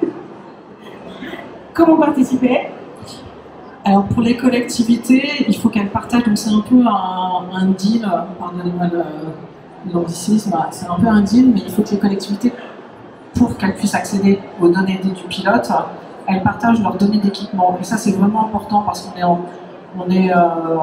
comment participer? Alors pour les collectivités, il faut qu'elles partagent, donc c'est un peu un deal, pardonnez-moi l'anglicisme, c'est un peu un deal, mais il faut que les collectivités, pour qu'elles puissent accéder aux données du pilote, elles partagent leurs données d'équipement. Et ça c'est vraiment important parce qu'on est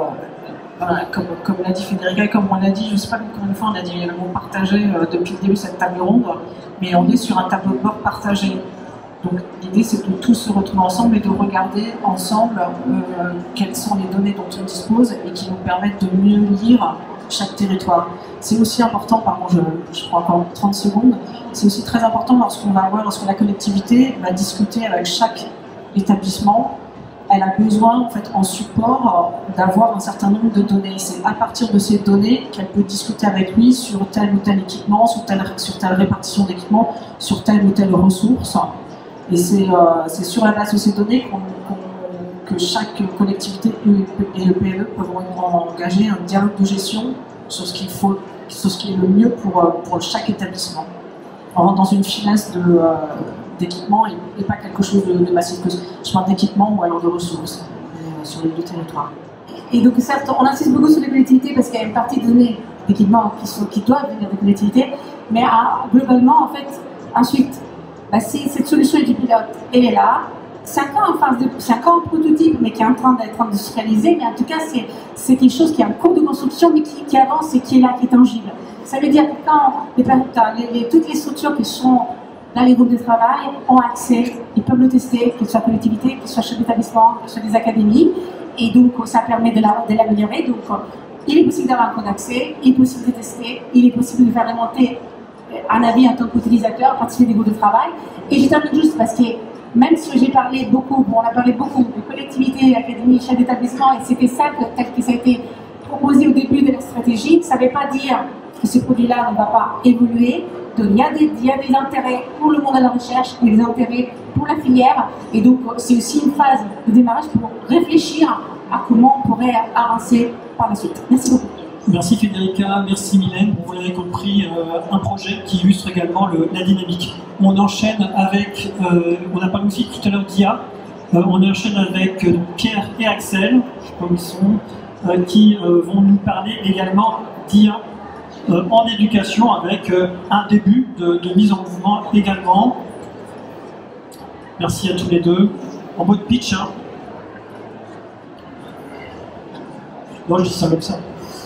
voilà, comme l'a dit Federica, et comme on l'a dit, je ne sais pas combien de fois on a dit le mot partagé depuis le début de cette table ronde, mais on est sur un tableau de bord partagé. Donc l'idée c'est de tous se retrouver ensemble et de regarder ensemble quelles sont les données dont on dispose et qui nous permettent de mieux lire chaque territoire. C'est aussi important, pardon, je prends encore 30 secondes, c'est aussi très important lorsque la collectivité va discuter avec chaque établissement, elle a besoin en fait en support d'avoir un certain nombre de données. C'est à partir de ces données qu'elle peut discuter avec lui sur tel ou tel équipement, sur telle répartition d'équipement, sur telle ou telle ressource. Et c'est sur la base de ces données que chaque collectivité et le PLE peuvent engager un dialogue de gestion sur ce qui est le mieux pour chaque établissement. On rentre dans une finesse d'équipement et pas quelque chose de massif, que je parle d'équipement ou alors de ressources sur les deux territoires. Et donc certes, on insiste beaucoup sur les collectivités parce qu'il y a une partie de données d'équipement qui doivent venir des collectivités, mais globalement en fait, ensuite, si cette solution du pilote, elle est là, 5 ans en prototype, mais qui est en train d'être industrialisé, mais en tout cas, c'est quelque chose qui est en cours de construction, mais qui avance et qui est là, qui est tangible. Ça veut dire que quand toutes les structures qui sont dans les groupes de travail ont accès, ils peuvent le tester, qu'ils soient collectivités, qu'ils soient chefs d'établissement, qu'ils soient des académies, et donc ça permet de l'améliorer. Donc, il est possible d'avoir un code d'accès, il est possible de tester, il est possible de faire remonter un avis en tant qu'utilisateur, participer des groupes de travail. Et je termine juste parce que même si on a parlé beaucoup de collectivités, académies, chefs d'établissement, et c'était ça tel que ça a été proposé au début de la stratégie, ça ne veut pas dire que ce produit-là ne va pas évoluer. Donc il y a des intérêts pour le monde de la recherche, il y a des intérêts pour la filière, et donc c'est aussi une phase de démarrage pour réfléchir à comment on pourrait avancer par la suite. Merci beaucoup. Merci Federica, merci Mylène. Vous l'avez compris, un projet qui illustre également la dynamique. On enchaîne avec, on a parlé aussi tout à l'heure d'IA, on enchaîne avec Pierre et Axel, je sais pas où ils sont, qui vont nous parler également d'IA en éducation avec un début de mise en mouvement également. Merci à tous les deux. En mode pitch. Hein. Moi je dis ça comme ça.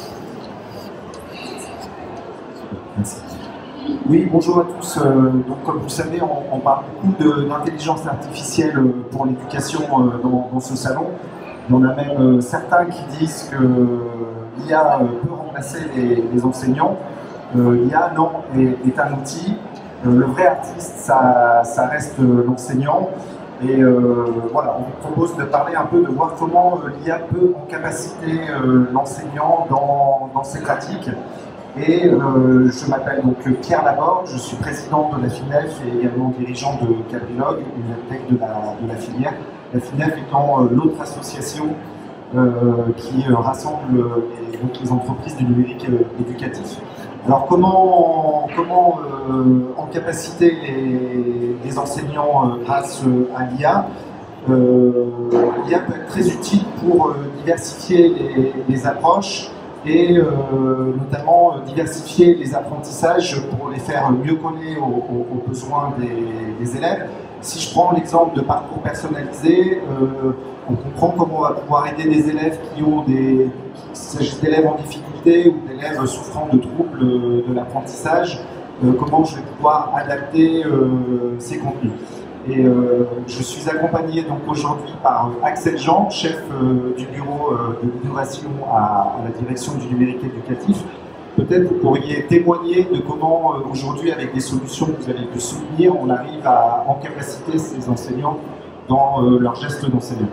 Oui, bonjour à tous. Donc, comme vous le savez, on parle beaucoup d'intelligence artificielle pour l'éducation dans ce salon. Il y en a même certains qui disent que l'IA peut remplacer les enseignants. L'IA, non, est un outil. Le vrai artiste, ça reste l'enseignant. Et voilà, on vous propose de parler un peu, de voir comment l'IA peut en capaciter l'enseignant dans ses pratiques. Et je m'appelle donc Pierre Laborde, je suis président de la FINEF et également dirigeant de Cabrilog, une tech de la filière. La FINEF étant l'autre association qui rassemble les entreprises du numérique éducatif. Alors comment en capaciter les enseignants grâce à l'IA? L'IA peut être très utile pour diversifier les approches et notamment diversifier les apprentissages pour les faire mieux coller aux besoins des élèves. Si je prends l'exemple de parcours personnalisé, on comprend comment on va pouvoir aider des élèves qu'il s'agisse d'élèves en difficulté ou d'élèves souffrant de troubles de l'apprentissage, comment je vais pouvoir adapter ces contenus. Et je suis accompagné donc aujourd'hui par Axel Jean, chef du bureau de l'innovation à la direction du numérique éducatif. Peut-être vous pourriez témoigner de comment aujourd'hui, avec des solutions que vous avez pu soutenir, on arrive à encapaciter ces enseignants dans leur geste d'enseignant.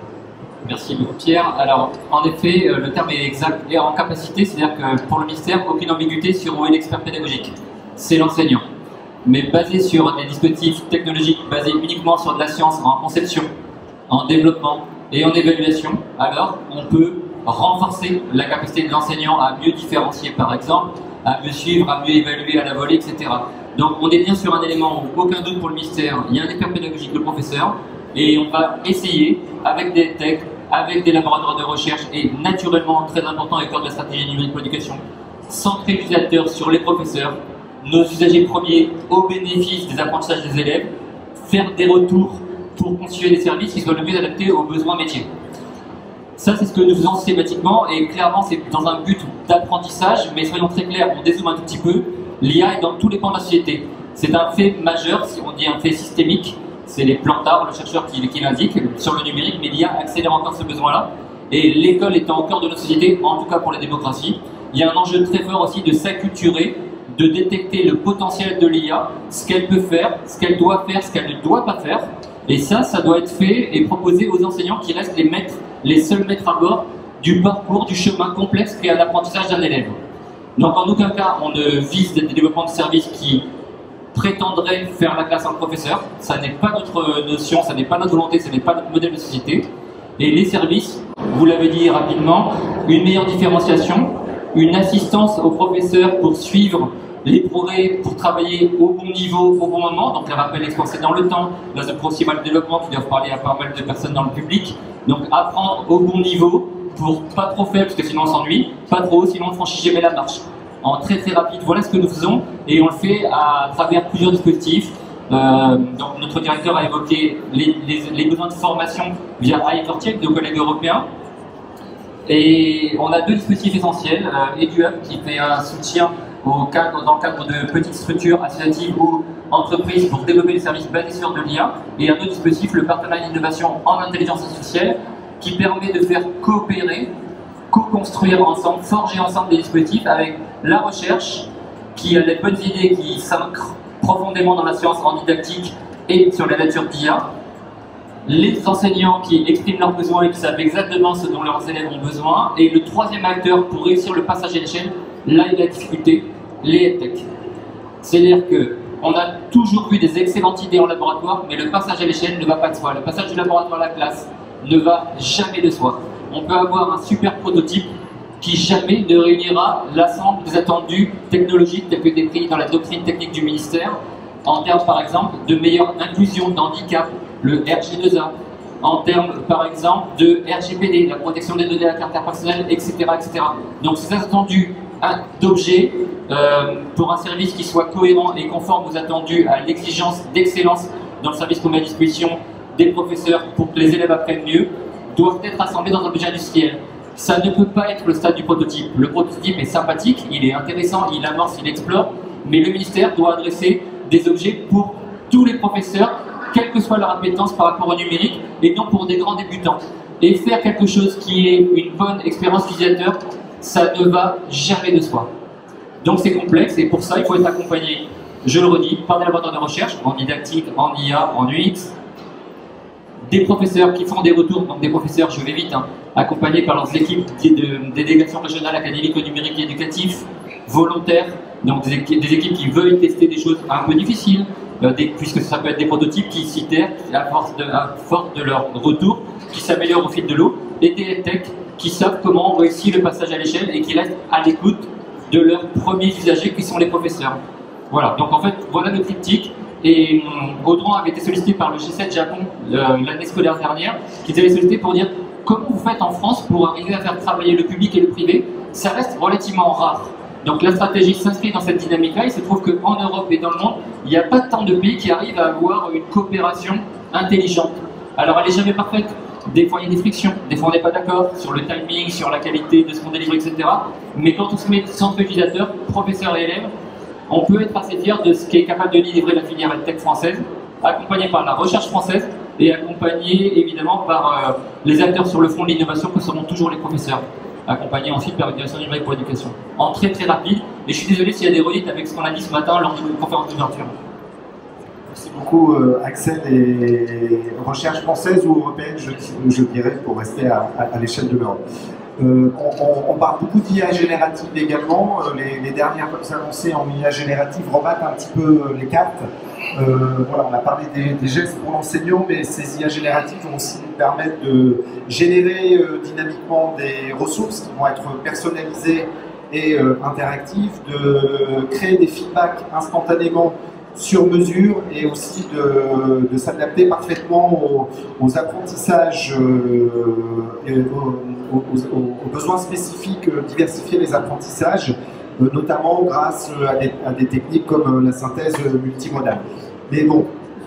Merci beaucoup Pierre. Alors en effet, le terme est exact et en capacité, c'est-à-dire que pour le ministère, aucune ambiguïté sur où est l'expert pédagogique. C'est l'enseignant. Mais basé sur des dispositifs technologiques, basés uniquement sur de la science en conception, en développement et en évaluation, alors on peut renforcer la capacité de l'enseignant à mieux différencier par exemple, à mieux suivre, à mieux évaluer à la volée, etc. Donc on est bien sur un élément où aucun doute pour le ministère, il y a un expert pédagogique, le professeur, et on va essayer avec des techs, avec des laboratoires de recherche et naturellement, très important, et corps de la stratégie numérique pour l'éducation, centrer l'utilisateur sur les professeurs, nos usagers premiers au bénéfice des apprentissages des élèves, faire des retours pour constituer des services qui soient le mieux adaptés aux besoins métiers. Ça, c'est ce que nous faisons systématiquement et clairement, c'est dans un but d'apprentissage, mais soyons très clairs, on dézoome un tout petit peu, l'IA est dans tous les pans de la société. C'est un fait majeur, si on dit un fait systémique, c'est les Plantard, le chercheur qui l'indique sur le numérique, mais l'IA accélère encore ce besoin-là. Et l'école étant au cœur de notre société, en tout cas pour les démocraties, il y a un enjeu très fort aussi de s'acculturer, de détecter le potentiel de l'IA, ce qu'elle peut faire, ce qu'elle doit faire, ce qu'elle ne doit pas faire. Et ça doit être fait et proposé aux enseignants qui restent les seuls maîtres à bord du parcours, du chemin complexe qu'est un apprentissage d'un élève. Donc en aucun cas, on ne vise des développements de services qui prétendraient faire la classe en professeur. Ça n'est pas notre notion, ça n'est pas notre volonté, ce n'est pas notre modèle de société. Et les services, vous l'avez dit rapidement, une meilleure différenciation, une assistance aux professeurs pour suivre les progrès, pour travailler au bon niveau, au bon moment, donc les rappels expansés dans le temps, là c'est aussi mal développement qui doivent parler à pas mal de personnes dans le public, donc apprendre au bon niveau pour pas trop faire parce que sinon on s'ennuie, pas trop haut sinon on ne franchit jamais la marche. En très très rapide, voilà ce que nous faisons et on le fait à travers plusieurs dispositifs. Donc notre directeur a évoqué les besoins de formation via iCortiec, nos collègues européens. Et on a deux dispositifs essentiels, EduHub qui fait un soutien dans le cadre de petites structures associatives ou entreprises pour développer des services basés sur de l'IA, et un autre dispositif, le partenariat d'innovation en intelligence artificielle, qui permet de faire coopérer, co-construire ensemble, forger ensemble des dispositifs avec la recherche qui a des bonnes idées qui s'ancrent profondément dans la science en didactique et sur la nature d'IA, les enseignants qui expriment leurs besoins et qui savent exactement ce dont leurs élèves ont besoin, et le troisième acteur pour réussir le passage à l'échelle, là il y a la difficulté, les EdTech. C'est-à-dire qu'on a toujours vu des excellentes idées en laboratoire, mais le passage à l'échelle ne va pas de soi. Le passage du laboratoire à la classe ne va jamais de soi. On peut avoir un super prototype qui jamais ne réunira l'ensemble des attendus technologiques tels que décrits dans la doctrine technique du ministère, en termes par exemple de meilleure inclusion d'handicap, le RG2A, en termes par exemple de RGPD, la protection des données à caractère personnel, etc. etc. Donc ces attendus d'objets pour un service qui soit cohérent et conforme aux attendus, à l'exigence d'excellence dans le service qu'on met à disposition des professeurs pour que les élèves apprennent mieux, doivent être assemblés dans un budget industriel. Ça ne peut pas être le stade du prototype. Le prototype est sympathique, il est intéressant, il amorce, il explore, mais le ministère doit adresser des objets pour tous les professeurs, quelle que soit leur appétence par rapport au numérique, et non pour des grands débutants. Et faire quelque chose qui est une bonne expérience utilisateur, ça ne va jamais de soi. Donc c'est complexe, et pour ça il faut être accompagné, je le redis, par des laboratoires de recherche, en didactique, en IA, en UX, des professeurs qui font des retours, donc des professeurs, je vais vite, accompagnés par leurs équipes des délégations régionales académiques au numérique et éducatif, volontaires, donc des équipes qui veulent tester des choses un peu difficiles, puisque ça peut être des prototypes qui s'itèrent à force de leur retour, qui s'améliorent au fil de l'eau, et des EdTech qui savent comment on réussit le passage à l'échelle et qui restent à l'écoute de leurs premiers usagers qui sont les professeurs. Voilà, donc en fait, voilà le triptyque. Et Audran avait été sollicité par le G7 Japon l'année scolaire dernière, qui était sollicité pour dire comment vous faites en France pour arriver à faire travailler le public et le privé. Ça reste relativement rare. Donc la stratégie s'inscrit dans cette dynamique-là. Il se trouve qu'en Europe et dans le monde, il n'y a pas tant de pays qui arrivent à avoir une coopération intelligente. Alors elle n'est jamais parfaite. Des fois il y a des frictions, des fois on n'est pas d'accord sur le timing, sur la qualité de ce qu'on délivre, etc. Mais quand on se met centre utilisateur, professeurs et élèves, on peut être assez fier de ce qu'est capable de délivrer la filière EdTech française, accompagné par la recherche française et accompagné évidemment par les acteurs sur le front de l'innovation que seront toujours les professeurs, accompagné ensuite par l'éducation numérique pour l'éducation. En très très rapide, et je suis désolé s'il y a des redites avec ce qu'on a dit ce matin lors de notre conférence d'ouverture. Merci beaucoup Axel, et recherche française ou européenne, je dirais, pour rester à l'échelle de l'Europe. On parle beaucoup d'IA générative également. Les dernières avancées en IA générative rebattent un petit peu les cartes. Voilà, on a parlé des gestes pour l'enseignant, mais ces IA génératives vont aussi nous permettre de générer dynamiquement des ressources qui vont être personnalisées et interactives, de créer des feedbacks instantanément sur mesure et aussi de s'adapter parfaitement aux apprentissages et aux besoins spécifiques, diversifier les apprentissages, notamment grâce à des techniques comme la synthèse multimodale. Mais bon,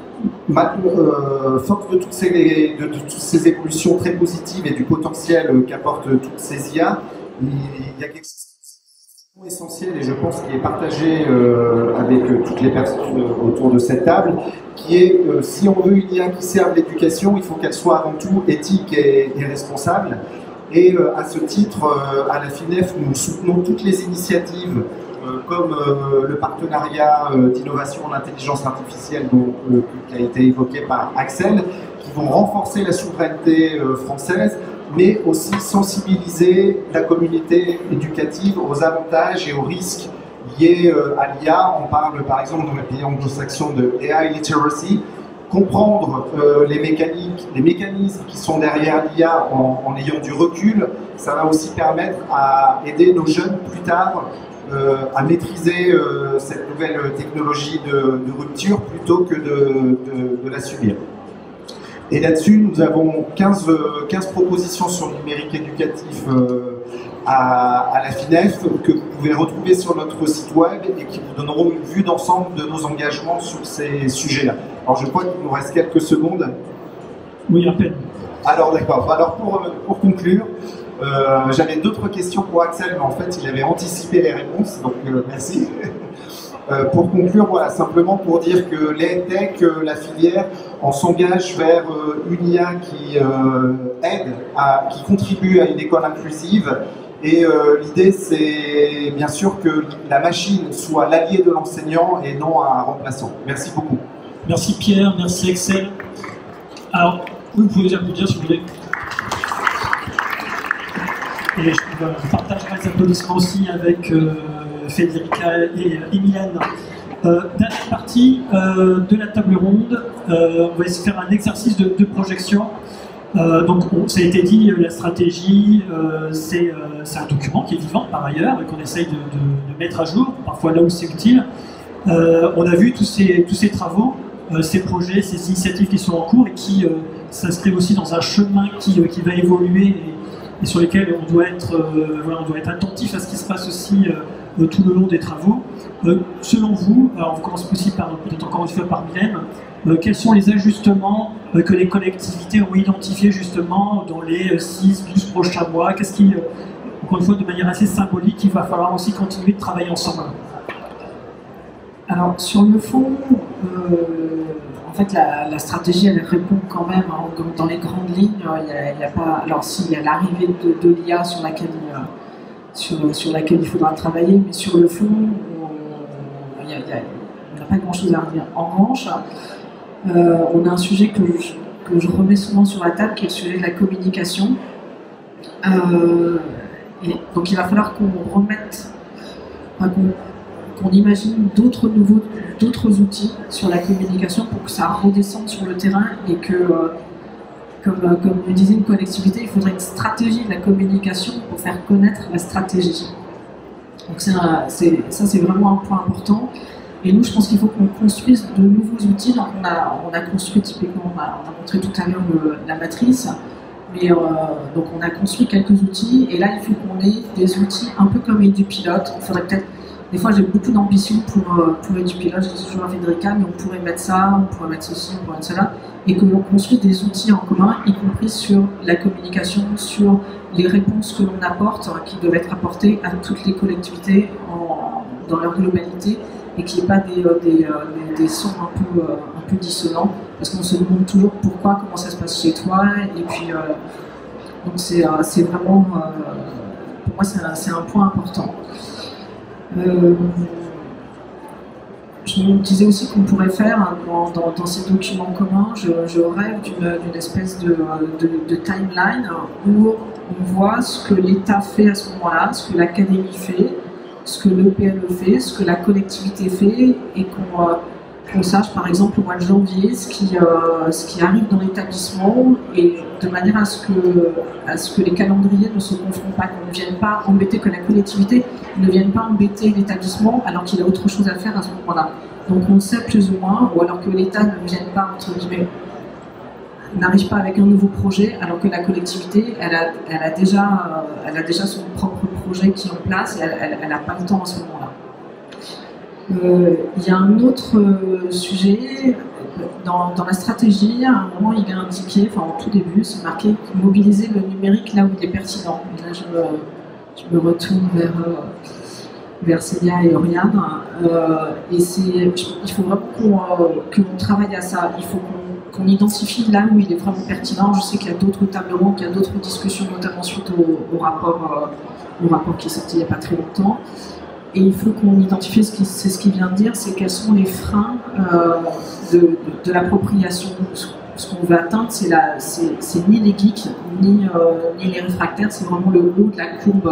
forte de toutes ces évolutions très positives et du potentiel qu'apportent toutes ces IA, il y a quelque chose essentiel, et je pense qui est partagé avec toutes les personnes autour de cette table, qui est si on veut une IA qui serve l'éducation, il faut qu'elle soit avant tout éthique et responsable. Et à ce titre, à la FINEF, nous soutenons toutes les initiatives comme le partenariat d'innovation en intelligence artificielle qui a été évoqué par Axel, qui vont renforcer la souveraineté française, mais aussi sensibiliser la communauté éducative aux avantages et aux risques liés à l'IA. On parle par exemple dans les pays anglo-saxons de AI literacy, comprendre les mécanismes qui sont derrière l'IA en ayant du recul, ça va aussi permettre à aider nos jeunes plus tard à maîtriser cette nouvelle technologie de rupture plutôt que de la subir. Et là-dessus, nous avons 15 propositions sur le numérique éducatif à la FINEF que vous pouvez retrouver sur notre site web et qui vous donneront une vue d'ensemble de nos engagements sur ces sujets-là. Alors je crois qu'il nous reste quelques secondes. Oui, à peine. Alors d'accord. Alors pour conclure, j'avais d'autres questions pour Axel, mais en fait il avait anticipé les réponses, donc merci. Pour conclure, voilà, simplement pour dire que l'EdTech, la filière, on s'engage vers une IA qui aide, qui contribue à une école inclusive. Et l'idée, c'est bien sûr que la machine soit l'allié de l'enseignant et non un remplaçant. Merci beaucoup. Merci Pierre, merci Axel. Alors, vous pouvez les applaudir si vous voulez. Et je partagerai les applaudissements aussi avec Federica et Emiliane. Dernière partie de la table ronde, on va essayer de faire un exercice de projection. Donc, ça a été dit, la stratégie, c'est un document qui est vivant par ailleurs et qu'on essaye de mettre à jour, parfois là où c'est utile. On a vu tous ces travaux, ces projets, ces initiatives qui sont en cours et qui s'inscrivent aussi dans un chemin qui va évoluer et sur lesquels on doit être attentif à ce qui se passe aussi tout le long des travaux. Selon vous, alors on commence aussi peut-être encore une fois par Mylène, quels sont les ajustements que les collectivités ont identifiés justement dans les 6-12 prochains mois? Qu'est-ce qui, encore une fois de manière assez symbolique, il va falloir aussi continuer de travailler ensemble? Alors sur le fond, en fait la stratégie elle répond quand même dans les grandes lignes. Il y a pas, alors s'il y a l'arrivée de l'IA sur laquelle il faudra travailler, mais sur le fond, on n'a pas grand-chose à redire. En revanche, on a un sujet que je remets souvent sur la table, qui est le sujet de la communication. Et donc il va falloir qu'on remette, qu'on imagine d'autres outils sur la communication pour que ça redescende sur le terrain et que, comme le disait une collectivité, il faudrait une stratégie de la communication pour faire connaître la stratégie. Donc ça c'est vraiment un point important. Et nous, je pense qu'il faut qu'on construise de nouveaux outils. Donc on a construit typiquement, on a montré tout à l'heure la matrice, mais donc on a construit quelques outils. Et là, il faut qu'on ait des outils un peu comme EduPilote. Il faudrait peut-être, des fois, j'ai beaucoup d'ambition pour EduPilote. Je dis toujours à Federica, mais on pourrait mettre ça, on pourrait mettre ceci, on pourrait mettre cela, et que l'on construise des outils en commun, y compris sur la communication, sur les réponses que l'on apporte, qui doivent être apportées à toutes les collectivités dans leur globalité, et qu'il n'y ait pas des sons un peu dissonants, parce qu'on se demande toujours pourquoi, comment ça se passe chez toi, et puis donc c'est vraiment, pour moi c'est un point important. Je me disais aussi qu'on pourrait faire, dans ces documents communs, je rêve d'une espèce de timeline où on voit ce que l'État fait à ce moment-là, ce que l'Académie fait, ce que l'EPLE fait, ce que la collectivité fait, et qu'on sache par exemple au mois de janvier ce qui arrive dans l'établissement, et de manière à ce que les calendriers ne se confondent pas, qu'on ne vienne pas embêter, que la collectivité ne vienne pas embêter l'établissement alors qu'il a autre chose à faire à ce moment-là. Donc on sait plus ou moins, ou alors que l'État ne vienne pas, entre guillemets, n'arrive pas avec un nouveau projet, alors que la collectivité, elle a déjà son propre projet qui est en place, et elle n'a pas le temps à ce moment-là. Il y a un autre sujet, dans la stratégie, à un moment il est indiqué, enfin au tout début, c'est marqué mobiliser le numérique là où il est pertinent. Et là je me retourne vers Célia et Oriane, et il faut vraiment qu'on travaille à ça, il faut qu'on identifie là où il est vraiment pertinent. Je sais qu'il y a d'autres tables rondes, qu'il y a d'autres discussions, notamment suite au rapport qui est sorti il n'y a pas très longtemps. Et il faut qu'on identifie, c'est ce qu'il vient de dire, c'est quels sont les freins de l'appropriation. Ce qu'on veut atteindre, c'est ni les geeks, ni les réfractaires, c'est vraiment le haut de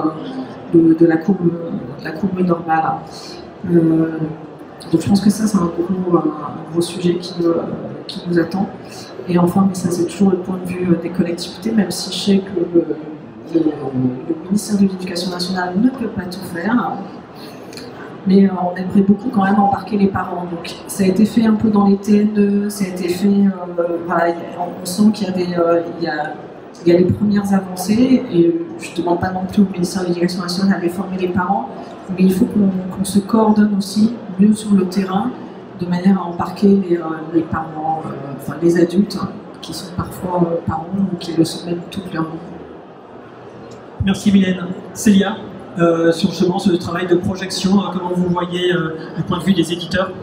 la courbe normale. Donc je pense que ça, c'est un gros sujet qui nous attend. Et enfin, mais ça c'est toujours le point de vue des collectivités, même si je sais que le ministère de l'Éducation nationale ne peut pas tout faire. Mais on aimerait beaucoup quand même embarquer les parents. Donc ça a été fait un peu dans les TNE, ça a été fait, voilà, on sent qu'il y a les premières avancées, et je ne demande pas non plus au ministère de l'Éducation nationale d'aller former les parents, mais il faut qu'on se coordonne aussi mieux sur le terrain, de manière à embarquer les parents, enfin les adultes, qui sont parfois parents ou qui le sont même toute leur vie. Merci Mylène. Célia, sur justement ce travail de projection, comment vous voyez du point de vue des éditeurs?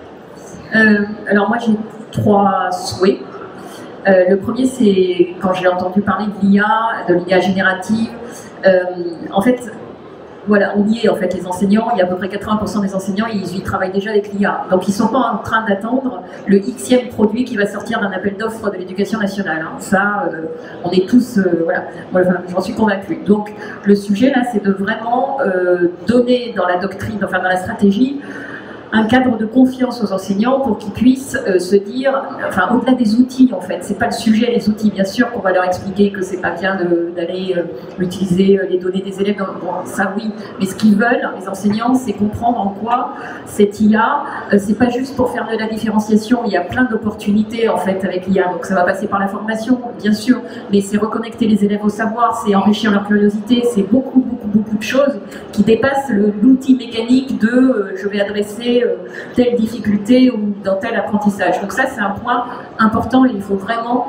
Alors moi j'ai 3 souhaits. Le premier, c'est quand j'ai entendu parler de l'IA générative. En fait, voilà, on y est en fait, les enseignants, il y a à peu près 80% des enseignants, ils travaillent déjà avec l'IA. Donc ils ne sont pas en train d'attendre le Xème produit qui va sortir d'un appel d'offres de l'éducation nationale. Hein. Ça, on est tous, voilà, moi, j'en suis convaincue. Donc le sujet là, c'est de vraiment donner dans la doctrine, enfin dans la stratégie, un cadre de confiance aux enseignants pour qu'ils puissent se dire, enfin au-delà des outils en fait, c'est pas le sujet les outils, bien sûr qu'on va leur expliquer que c'est pas bien d'aller utiliser les données des élèves, bon, ça oui, mais ce qu'ils veulent, les enseignants, c'est comprendre en quoi cette IA, c'est pas juste pour faire de la différenciation, il y a plein d'opportunités en fait avec l'IA, donc ça va passer par la formation, bien sûr, mais c'est reconnecter les élèves au savoir, c'est enrichir leur curiosité, c'est beaucoup de choses qui dépassent l'outil mécanique de je vais adresser telle difficulté ou dans tel apprentissage. Donc ça, c'est un point important, et il faut vraiment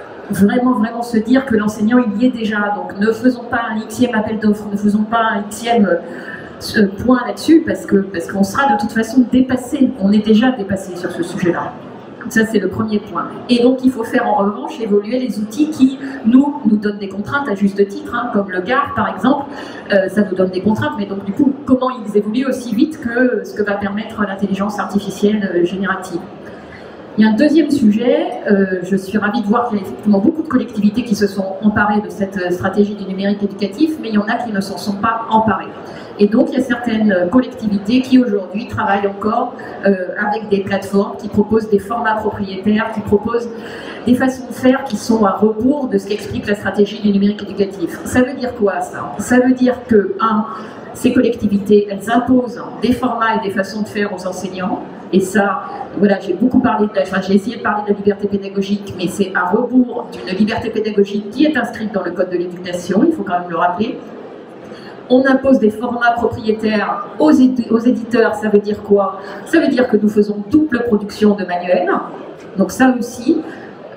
se dire que l'enseignant, il y est déjà. Donc ne faisons pas un Xème appel d'offres, ne faisons pas un Xème point là-dessus, parce qu'on sera de toute façon dépassé. On est déjà dépassé sur ce sujet-là. Ça, c'est le premier point. Et donc, il faut faire en revanche évoluer les outils qui nous donnent des contraintes à juste titre, hein, comme le GAR, par exemple. Ça nous donne des contraintes, mais donc, du coup, comment ils évoluent aussi vite que ce que va permettre l'intelligence artificielle générative. Il y a un deuxième sujet, je suis ravie de voir qu'il y a effectivement beaucoup de collectivités qui se sont emparées de cette stratégie du numérique éducatif, mais il y en a qui ne s'en sont pas emparées. Et donc, il y a certaines collectivités qui aujourd'hui travaillent encore avec des plateformes qui proposent des formats propriétaires, qui proposent des façons de faire qui sont à rebours de ce qu'explique la stratégie du numérique éducatif. Ça veut dire quoi, ça? Ça veut dire que, ces collectivités, elles imposent des formats et des façons de faire aux enseignants. Et ça, voilà, j'ai beaucoup parlé j'ai essayé de parler de la liberté pédagogique, mais c'est à rebours d'une liberté pédagogique qui est inscrite dans le Code de l'éducation, il faut quand même le rappeler. On impose des formats propriétaires aux éditeurs, ça veut dire quoi? Ça veut dire que nous faisons double production de manuels, donc ça aussi,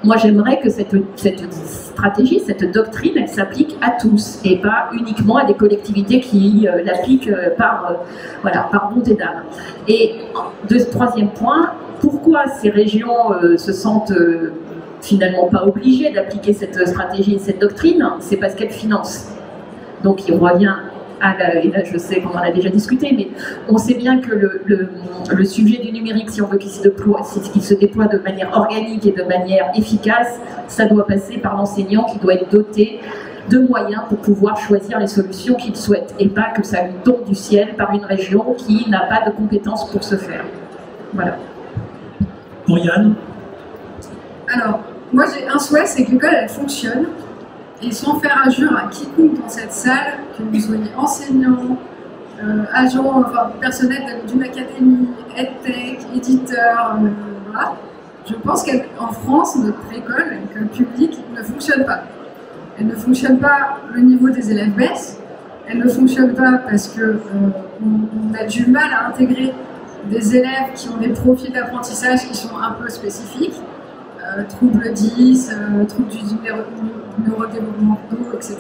Moi, j'aimerais que cette stratégie, cette doctrine, elle s'applique à tous et pas uniquement à des collectivités qui l'appliquent par bonté d'âme. Et troisième point, pourquoi ces régions se sentent finalement pas obligées d'appliquer cette stratégie et cette doctrine? C'est parce qu'elles financent. Donc, il revient et là je sais qu'on en a déjà discuté, mais on sait bien que le sujet du numérique, si on veut qu'il se déploie de manière organique et de manière efficace, ça doit passer par l'enseignant qui doit être doté de moyens pour pouvoir choisir les solutions qu'il souhaite, et pas que ça lui tombe du ciel par une région qui n'a pas de compétences pour ce faire. Voilà. Oriane? Alors, moi j'ai un souhait, c'est que l'école elle fonctionne. Et sans faire injure à quiconque dans cette salle, que vous soyez enseignant, agent, personnel d'une académie, EdTech, éditeur, voilà. Je pense qu'en France, notre école, l'école publique, ne fonctionne pas. Elle ne fonctionne pas, le niveau des élèves baisse. Elle ne fonctionne pas parce qu'on a du mal à intégrer des élèves qui ont des profils d'apprentissage qui sont un peu spécifiques. Troubles 10, troubles du neurodéveloppement, etc.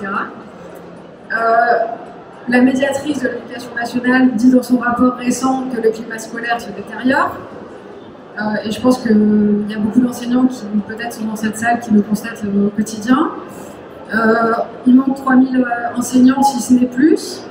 La médiatrice de l'éducation nationale dit dans son rapport récent que le climat scolaire se détériore. Et je pense qu'il y a beaucoup d'enseignants qui peut-être sont dans cette salle qui le constatent au quotidien. Il manque 3000 enseignants si ce n'est plus.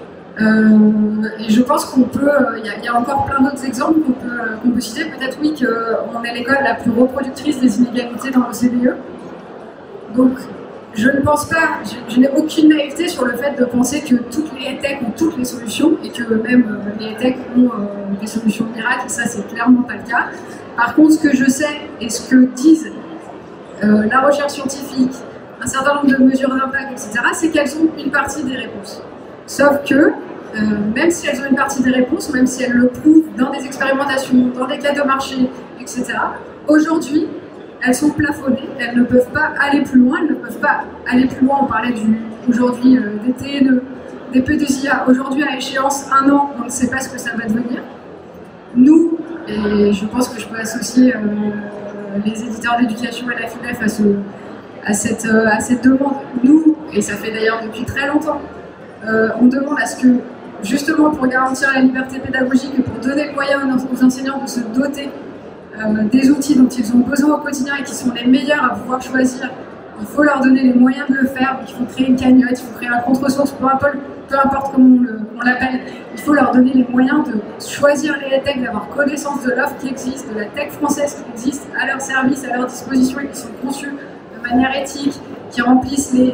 Et je pense qu'on peut, il y a encore plein d'autres exemples qu'on peut citer. Peut-être oui qu'on est l'école la plus reproductrice des inégalités dans l'OCDE. Donc je ne pense pas, je n'ai aucune naïveté sur le fait de penser que toutes les EdTech ont toutes les solutions et que même les EdTech ont des solutions miracles, et ça c'est clairement pas le cas. Par contre, ce que je sais et ce que disent la recherche scientifique, un certain nombre de mesures d'impact, etc., c'est qu'elles ont une partie des réponses. Sauf que, même si elles ont une partie des réponses, même si elles le prouvent dans des expérimentations, dans des cas de marché, etc., aujourd'hui, elles sont plafonnées, elles ne peuvent pas aller plus loin, elles ne peuvent pas aller plus loin. On parlait aujourd'hui des TNE, des P2IA. Aujourd'hui, à échéance 1 an, on ne sait pas ce que ça va devenir. Nous, et je pense que je peux associer les éditeurs d'éducation et la FIDEF à cette demande, nous, et ça fait d'ailleurs depuis très longtemps, on demande à ce que, justement pour garantir la liberté pédagogique et pour donner le moyen aux enseignants de se doter des outils dont ils ont besoin au quotidien et qui sont les meilleurs à pouvoir choisir, il faut leur donner les moyens de le faire. Donc il faut créer une cagnotte, il faut créer un compte-ressources, peu importe comment on l'appelle, il faut leur donner les moyens de choisir les EdTech, d'avoir connaissance de l'offre qui existe, de la tech française qui existe à leur service, à leur disposition et qui sont conçues de manière éthique, qui remplissent les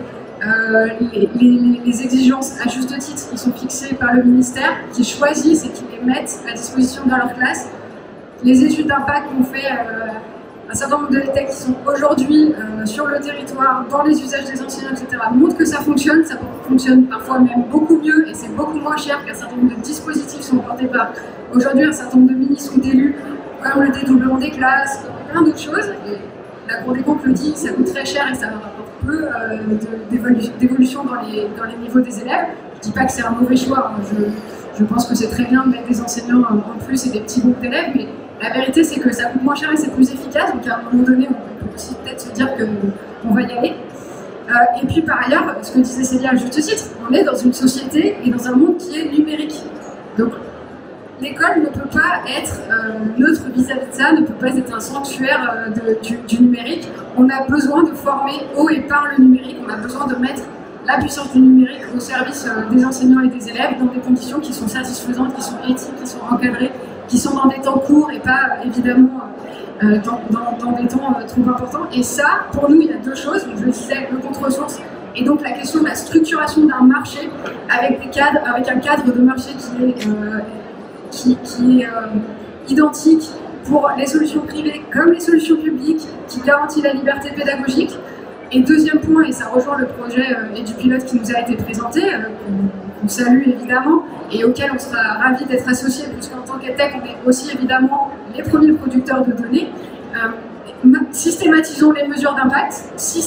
exigences à juste titre qui sont fixées par le ministère, qui choisissent et qui les mettent à disposition dans leur classe. Les études d'impact qu'ont fait un certain nombre de EdTech qui sont aujourd'hui sur le territoire, dans les usages des enseignants, etc., montrent que ça fonctionne parfois même beaucoup mieux et c'est beaucoup moins cher qu'un certain nombre de dispositifs sont portés par aujourd'hui un certain nombre de ministres ou d'élus, comme le dédoublement des classes, plein d'autres choses. Et la Cour des comptes le dit, ça coûte très cher et ça rapporte peu d'évolution dans les niveaux des élèves. Je ne dis pas que c'est un mauvais choix, hein. Je pense que c'est très bien de mettre des enseignants en plus et des petits groupes d'élèves, mais la vérité c'est que ça coûte moins cher et c'est plus efficace, donc à un moment donné on peut aussi peut-être se dire qu'on va y aller. Et puis par ailleurs, ce que disait Célia à juste titre, on est dans une société et dans un monde qui est numérique. Donc l'école ne peut pas être neutre vis-à-vis de ça, ne peut pas être un sanctuaire du numérique. On a besoin de former au et par le numérique, on a besoin de mettre la puissance du numérique au service des enseignants et des élèves dans des conditions qui sont satisfaisantes, qui sont éthiques, qui sont encadrées, qui sont dans des temps courts et pas évidemment dans des temps trop importants. Et ça, pour nous, il y a deux choses. Je le disais, le contre-ressources et donc la question de la structuration d'un marché avec un cadre de marché qui est identique pour les solutions privées comme les solutions publiques, qui garantit la liberté pédagogique. Et deuxième point, et ça rejoint le projet EduPilote qui nous a été présenté, qu'on salue évidemment, et auquel on sera ravis d'être associés, puisqu'en tant qu'EdTech, on est aussi évidemment les premiers producteurs de données. Systématisons les mesures d'impact,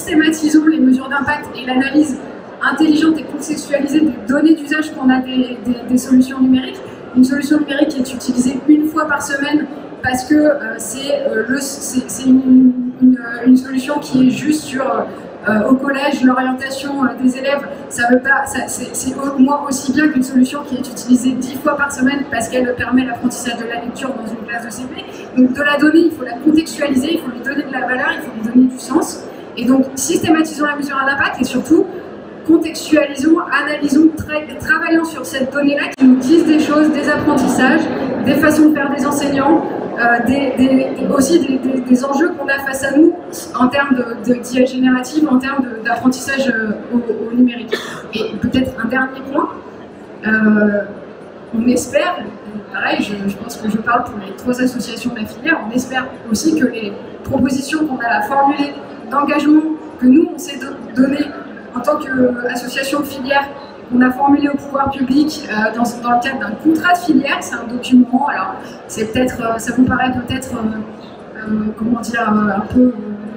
et l'analyse intelligente et contextualisée des données d'usage qu'on a des solutions numériques. Une solution numérique qui est utilisée une fois par semaine parce que c'est une solution qui est juste sur au collège l'orientation des élèves. Ça veut pas, c'est au moins aussi bien qu'une solution qui est utilisée 10 fois par semaine parce qu'elle permet l'apprentissage de la lecture dans une classe de CP. Donc de la donner, il faut la contextualiser, il faut lui donner de la valeur, il faut lui donner du sens. Et donc systématisons la mesure à l'impact et surtout contextualisons, analysons, travaillons sur cette donnée-là qui nous dise des choses, des apprentissages, des façons de faire des enseignants, aussi des enjeux qu'on a face à nous en termes d'IA générative, en termes d'apprentissage au numérique. Et peut-être un dernier point, on espère, pareil, je pense que je parle pour les 3 associations de la filière, on espère aussi que les propositions qu'on a formulées d'engagement que nous on s'est donné en tant qu'association de filière, on a formulé au pouvoir public dans le cadre d'un contrat de filière. C'est un document, alors c'est peut-être, ça vous paraît peut-être, comment dire, un peu,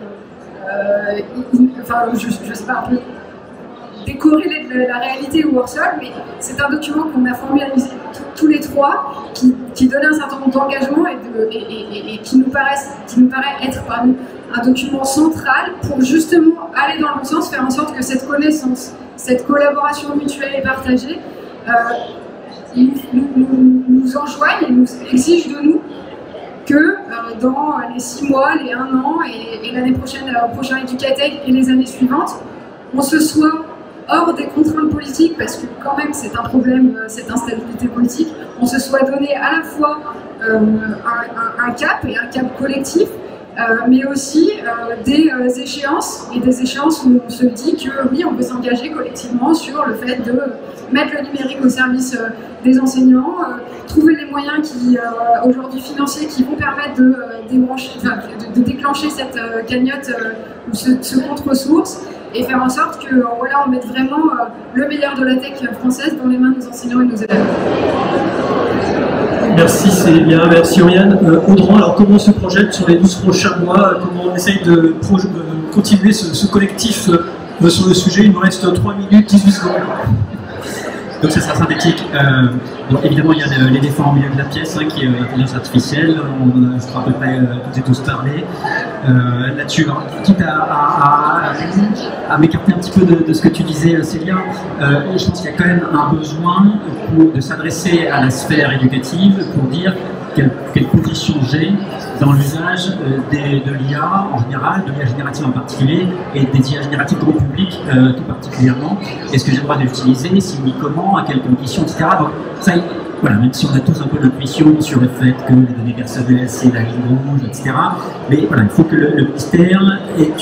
enfin je sais pas, un peu décorrélé de la réalité ou hors sol, mais c'est un document qu'on a formalisé tous les 3, qui donne un certain nombre d'engagements et qui nous paraît être un document central pour justement aller dans le bon sens, faire en sorte que cette connaissance, cette collaboration mutuelle et partagée nous enjoigne et nous exige de nous que dans les 6 mois, les 1 an et l'année prochaine, au prochain Educatech et les années suivantes, on se soit hors des contraintes politiques, parce que quand même c'est un problème, cette instabilité politique, on se soit donné à la fois un cap et un cap collectif, mais aussi des échéances, et des échéances où on se dit que oui, on peut s'engager collectivement sur le fait de mettre le numérique au service des enseignants, trouver les moyens qui aujourd'hui financiers qui vont permettre de déclencher cette cagnotte ou ce compte-ressources, et faire en sorte que voilà, on mette vraiment le meilleur de la tech française dans les mains de nos enseignants et de nos élèves. Merci Célia, merci Oriane. Audran, alors comment on se projette sur les 12 prochains mois? Comment on essaye de continuer ce collectif sur le sujet? Il nous reste 3 minutes, 18 secondes. Donc ça sera synthétique. Donc évidemment, il y a l'éléphant au milieu de la pièce qui est l'intelligence artificielle. Je crois à peu près toutes et tous parler là-dessus. Quitte à m'écarter un petit peu de ce que tu disais, Célia, je pense qu'il y a quand même un besoin de s'adresser à la sphère éducative pour dire quelle position j'ai dans l'usage de l'IA en général, de l'IA générative en particulier, et des IA génératives grand public tout particulièrement. Est-ce que j'ai le droit de l'utiliser, si oui, comment, à quelles conditions, etc. Donc, ça, voilà, même si on a tous un peu d'intuition sur le fait que les données personnelles, c'est la ligne rouge, etc. Mais voilà, il faut que le ministère ait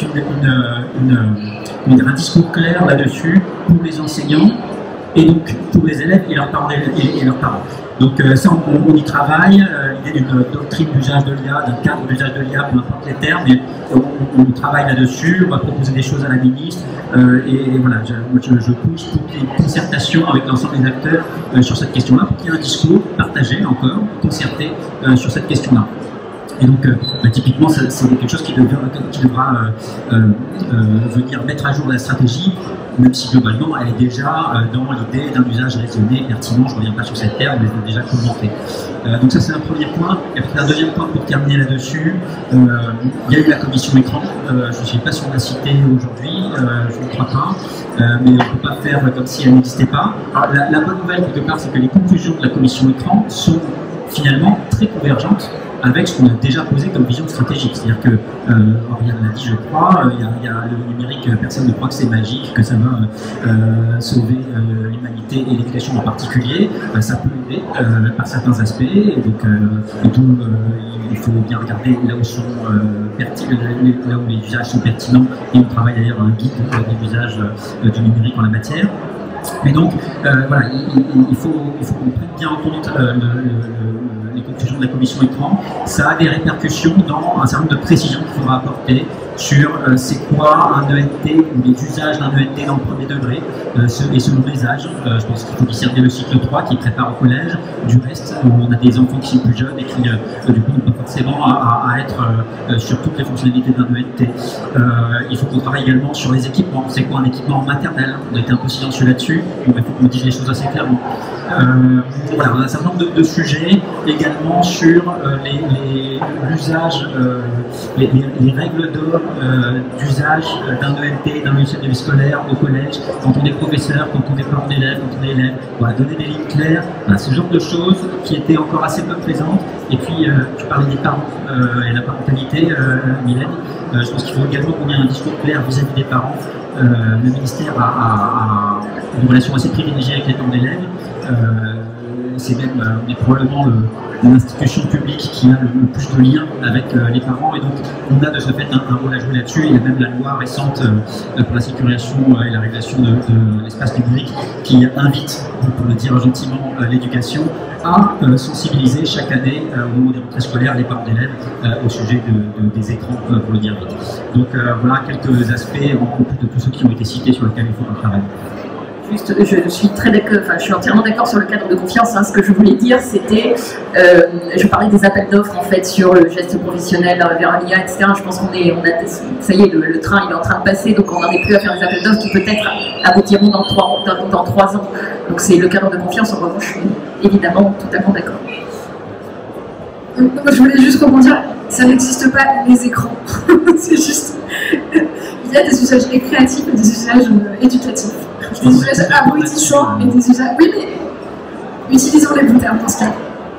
un discours clair là-dessus pour les enseignants, et donc pour les élèves et leurs parents. Donc ça, on y travaille, l'idée d'une doctrine d'usage de l'IA, d'un cadre d'usage de l'IA, peu importe les termes, mais on travaille là-dessus, on va proposer des choses à la ministre, et voilà, je pousse pour qu'il y ait une concertation avec l'ensemble des acteurs sur cette question-là, pour qu'il y ait un discours partagé encore, concerté sur cette question-là. Et donc, typiquement, c'est quelque chose qui devra venir mettre à jour la stratégie, même si globalement, elle est déjà dans l'idée d'un usage raisonné, pertinent. Je ne reviens pas sur cette terme, mais elle est déjà commenté. Donc ça, c'est un premier point. Et après, un deuxième point pour terminer là-dessus. Il y a eu la commission écran. Je ne sais pas si on l'a citée aujourd'hui, je ne crois pas. Mais on ne peut pas faire comme si elle n'existait pas. Alors, la bonne nouvelle, quelque part, c'est que les conclusions de la commission écran sont finalement très convergentes avec ce qu'on a déjà posé comme vision stratégique. C'est-à-dire que, Oriane l'a dit, je crois, il y a le numérique, personne ne croit que c'est magique, que ça va sauver l'humanité et l'éducation en particulier. Ça peut aider par certains aspects, et donc il faut bien regarder là où les usages sont pertinents, et on travaille d'ailleurs un guide des usages du numérique en la matière. Mais donc, voilà, il faut qu'on prenne bien en compte les conclusions de la commission écran. Ça a des répercussions dans un certain nombre de précisions qu'il faudra apporter sur c'est quoi un ENT ou les usages d'un ENT dans le premier degré et selon les âges. Je pense qu'il faut discerner le cycle 3 qui prépare au collège, du reste où on a des enfants qui sont plus jeunes et qui du coup n'ont pas forcément à être sur toutes les fonctionnalités d'un ENT. Il faut qu'on travaille également sur les équipements. C'est quoi un équipement maternel? On a été un peu silencieux là-dessus, mais il faut qu'on dise les choses assez clairement. Voilà, on a un certain nombre de sujets également sur l'usage, les règles d'or d'usage d'un ENT, d'un logiciel de vie scolaire au collège, quand on est professeur, quand on est parent d'élèves, quand on est élève. Voilà, donner des lignes claires, voilà, ce genre de choses qui étaient encore assez peu présentes. Et puis, tu parlais des parents et la parentalité, Mylène. Je pense qu'il faut également qu'on ait un discours clair vis-à-vis des parents. Le ministère a une relation assez privilégiée avec les parents d'élèves. C'est même probablement l'institution publique qui a le plus de liens avec les parents, et donc on a de ce fait un rôle à jouer là-dessus. Il y a même la loi récente pour la sécurisation et la régulation de l'espace numérique qui invite, pour le dire gentiment, l'éducation à sensibiliser chaque année au moment des rentrées scolaires les parents d'élèves au sujet des écrans, pour le dire vite. Donc voilà quelques aspects en plus de tous ceux qui ont été cités sur lesquels il faut qu'on travaille. Juste, je suis très d'accord, je suis entièrement d'accord sur le cadre de confiance. Ce que je voulais dire, c'était, je parlais des appels d'offres en fait sur le geste professionnel vers l'IA, etc. Je pense ça y est, le train il est en train de passer, donc on n'en est plus à faire des appels d'offres qui peut-être aboutiront dans 3 ans. Donc c'est le cadre de confiance. En revanche, je suis évidemment totalement d'accord. Moi, je voulais juste rebondir, ça n'existe pas les écrans. C'est juste, il y a des usages récréatifs et des usages éducatifs. Des usages abrutissants et des usages... Oui, mais utilisons les bons termes dans ce cas.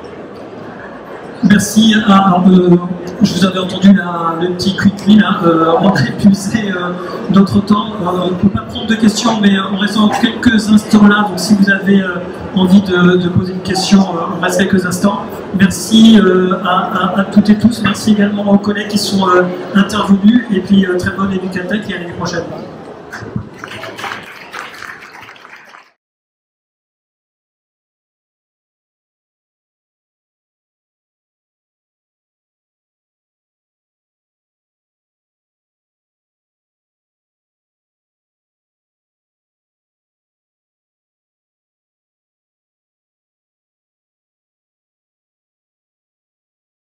Merci. Je vous avais entendu le petit quick-clean. On a épuisé notre temps. On ne peut pas prendre de questions, mais on reste en quelques instants là. Donc si vous avez envie de poser une question, on reste quelques instants. Merci à toutes et tous. Merci également aux collègues qui sont intervenus. Et puis très bonne éducateur et à l'année prochaine.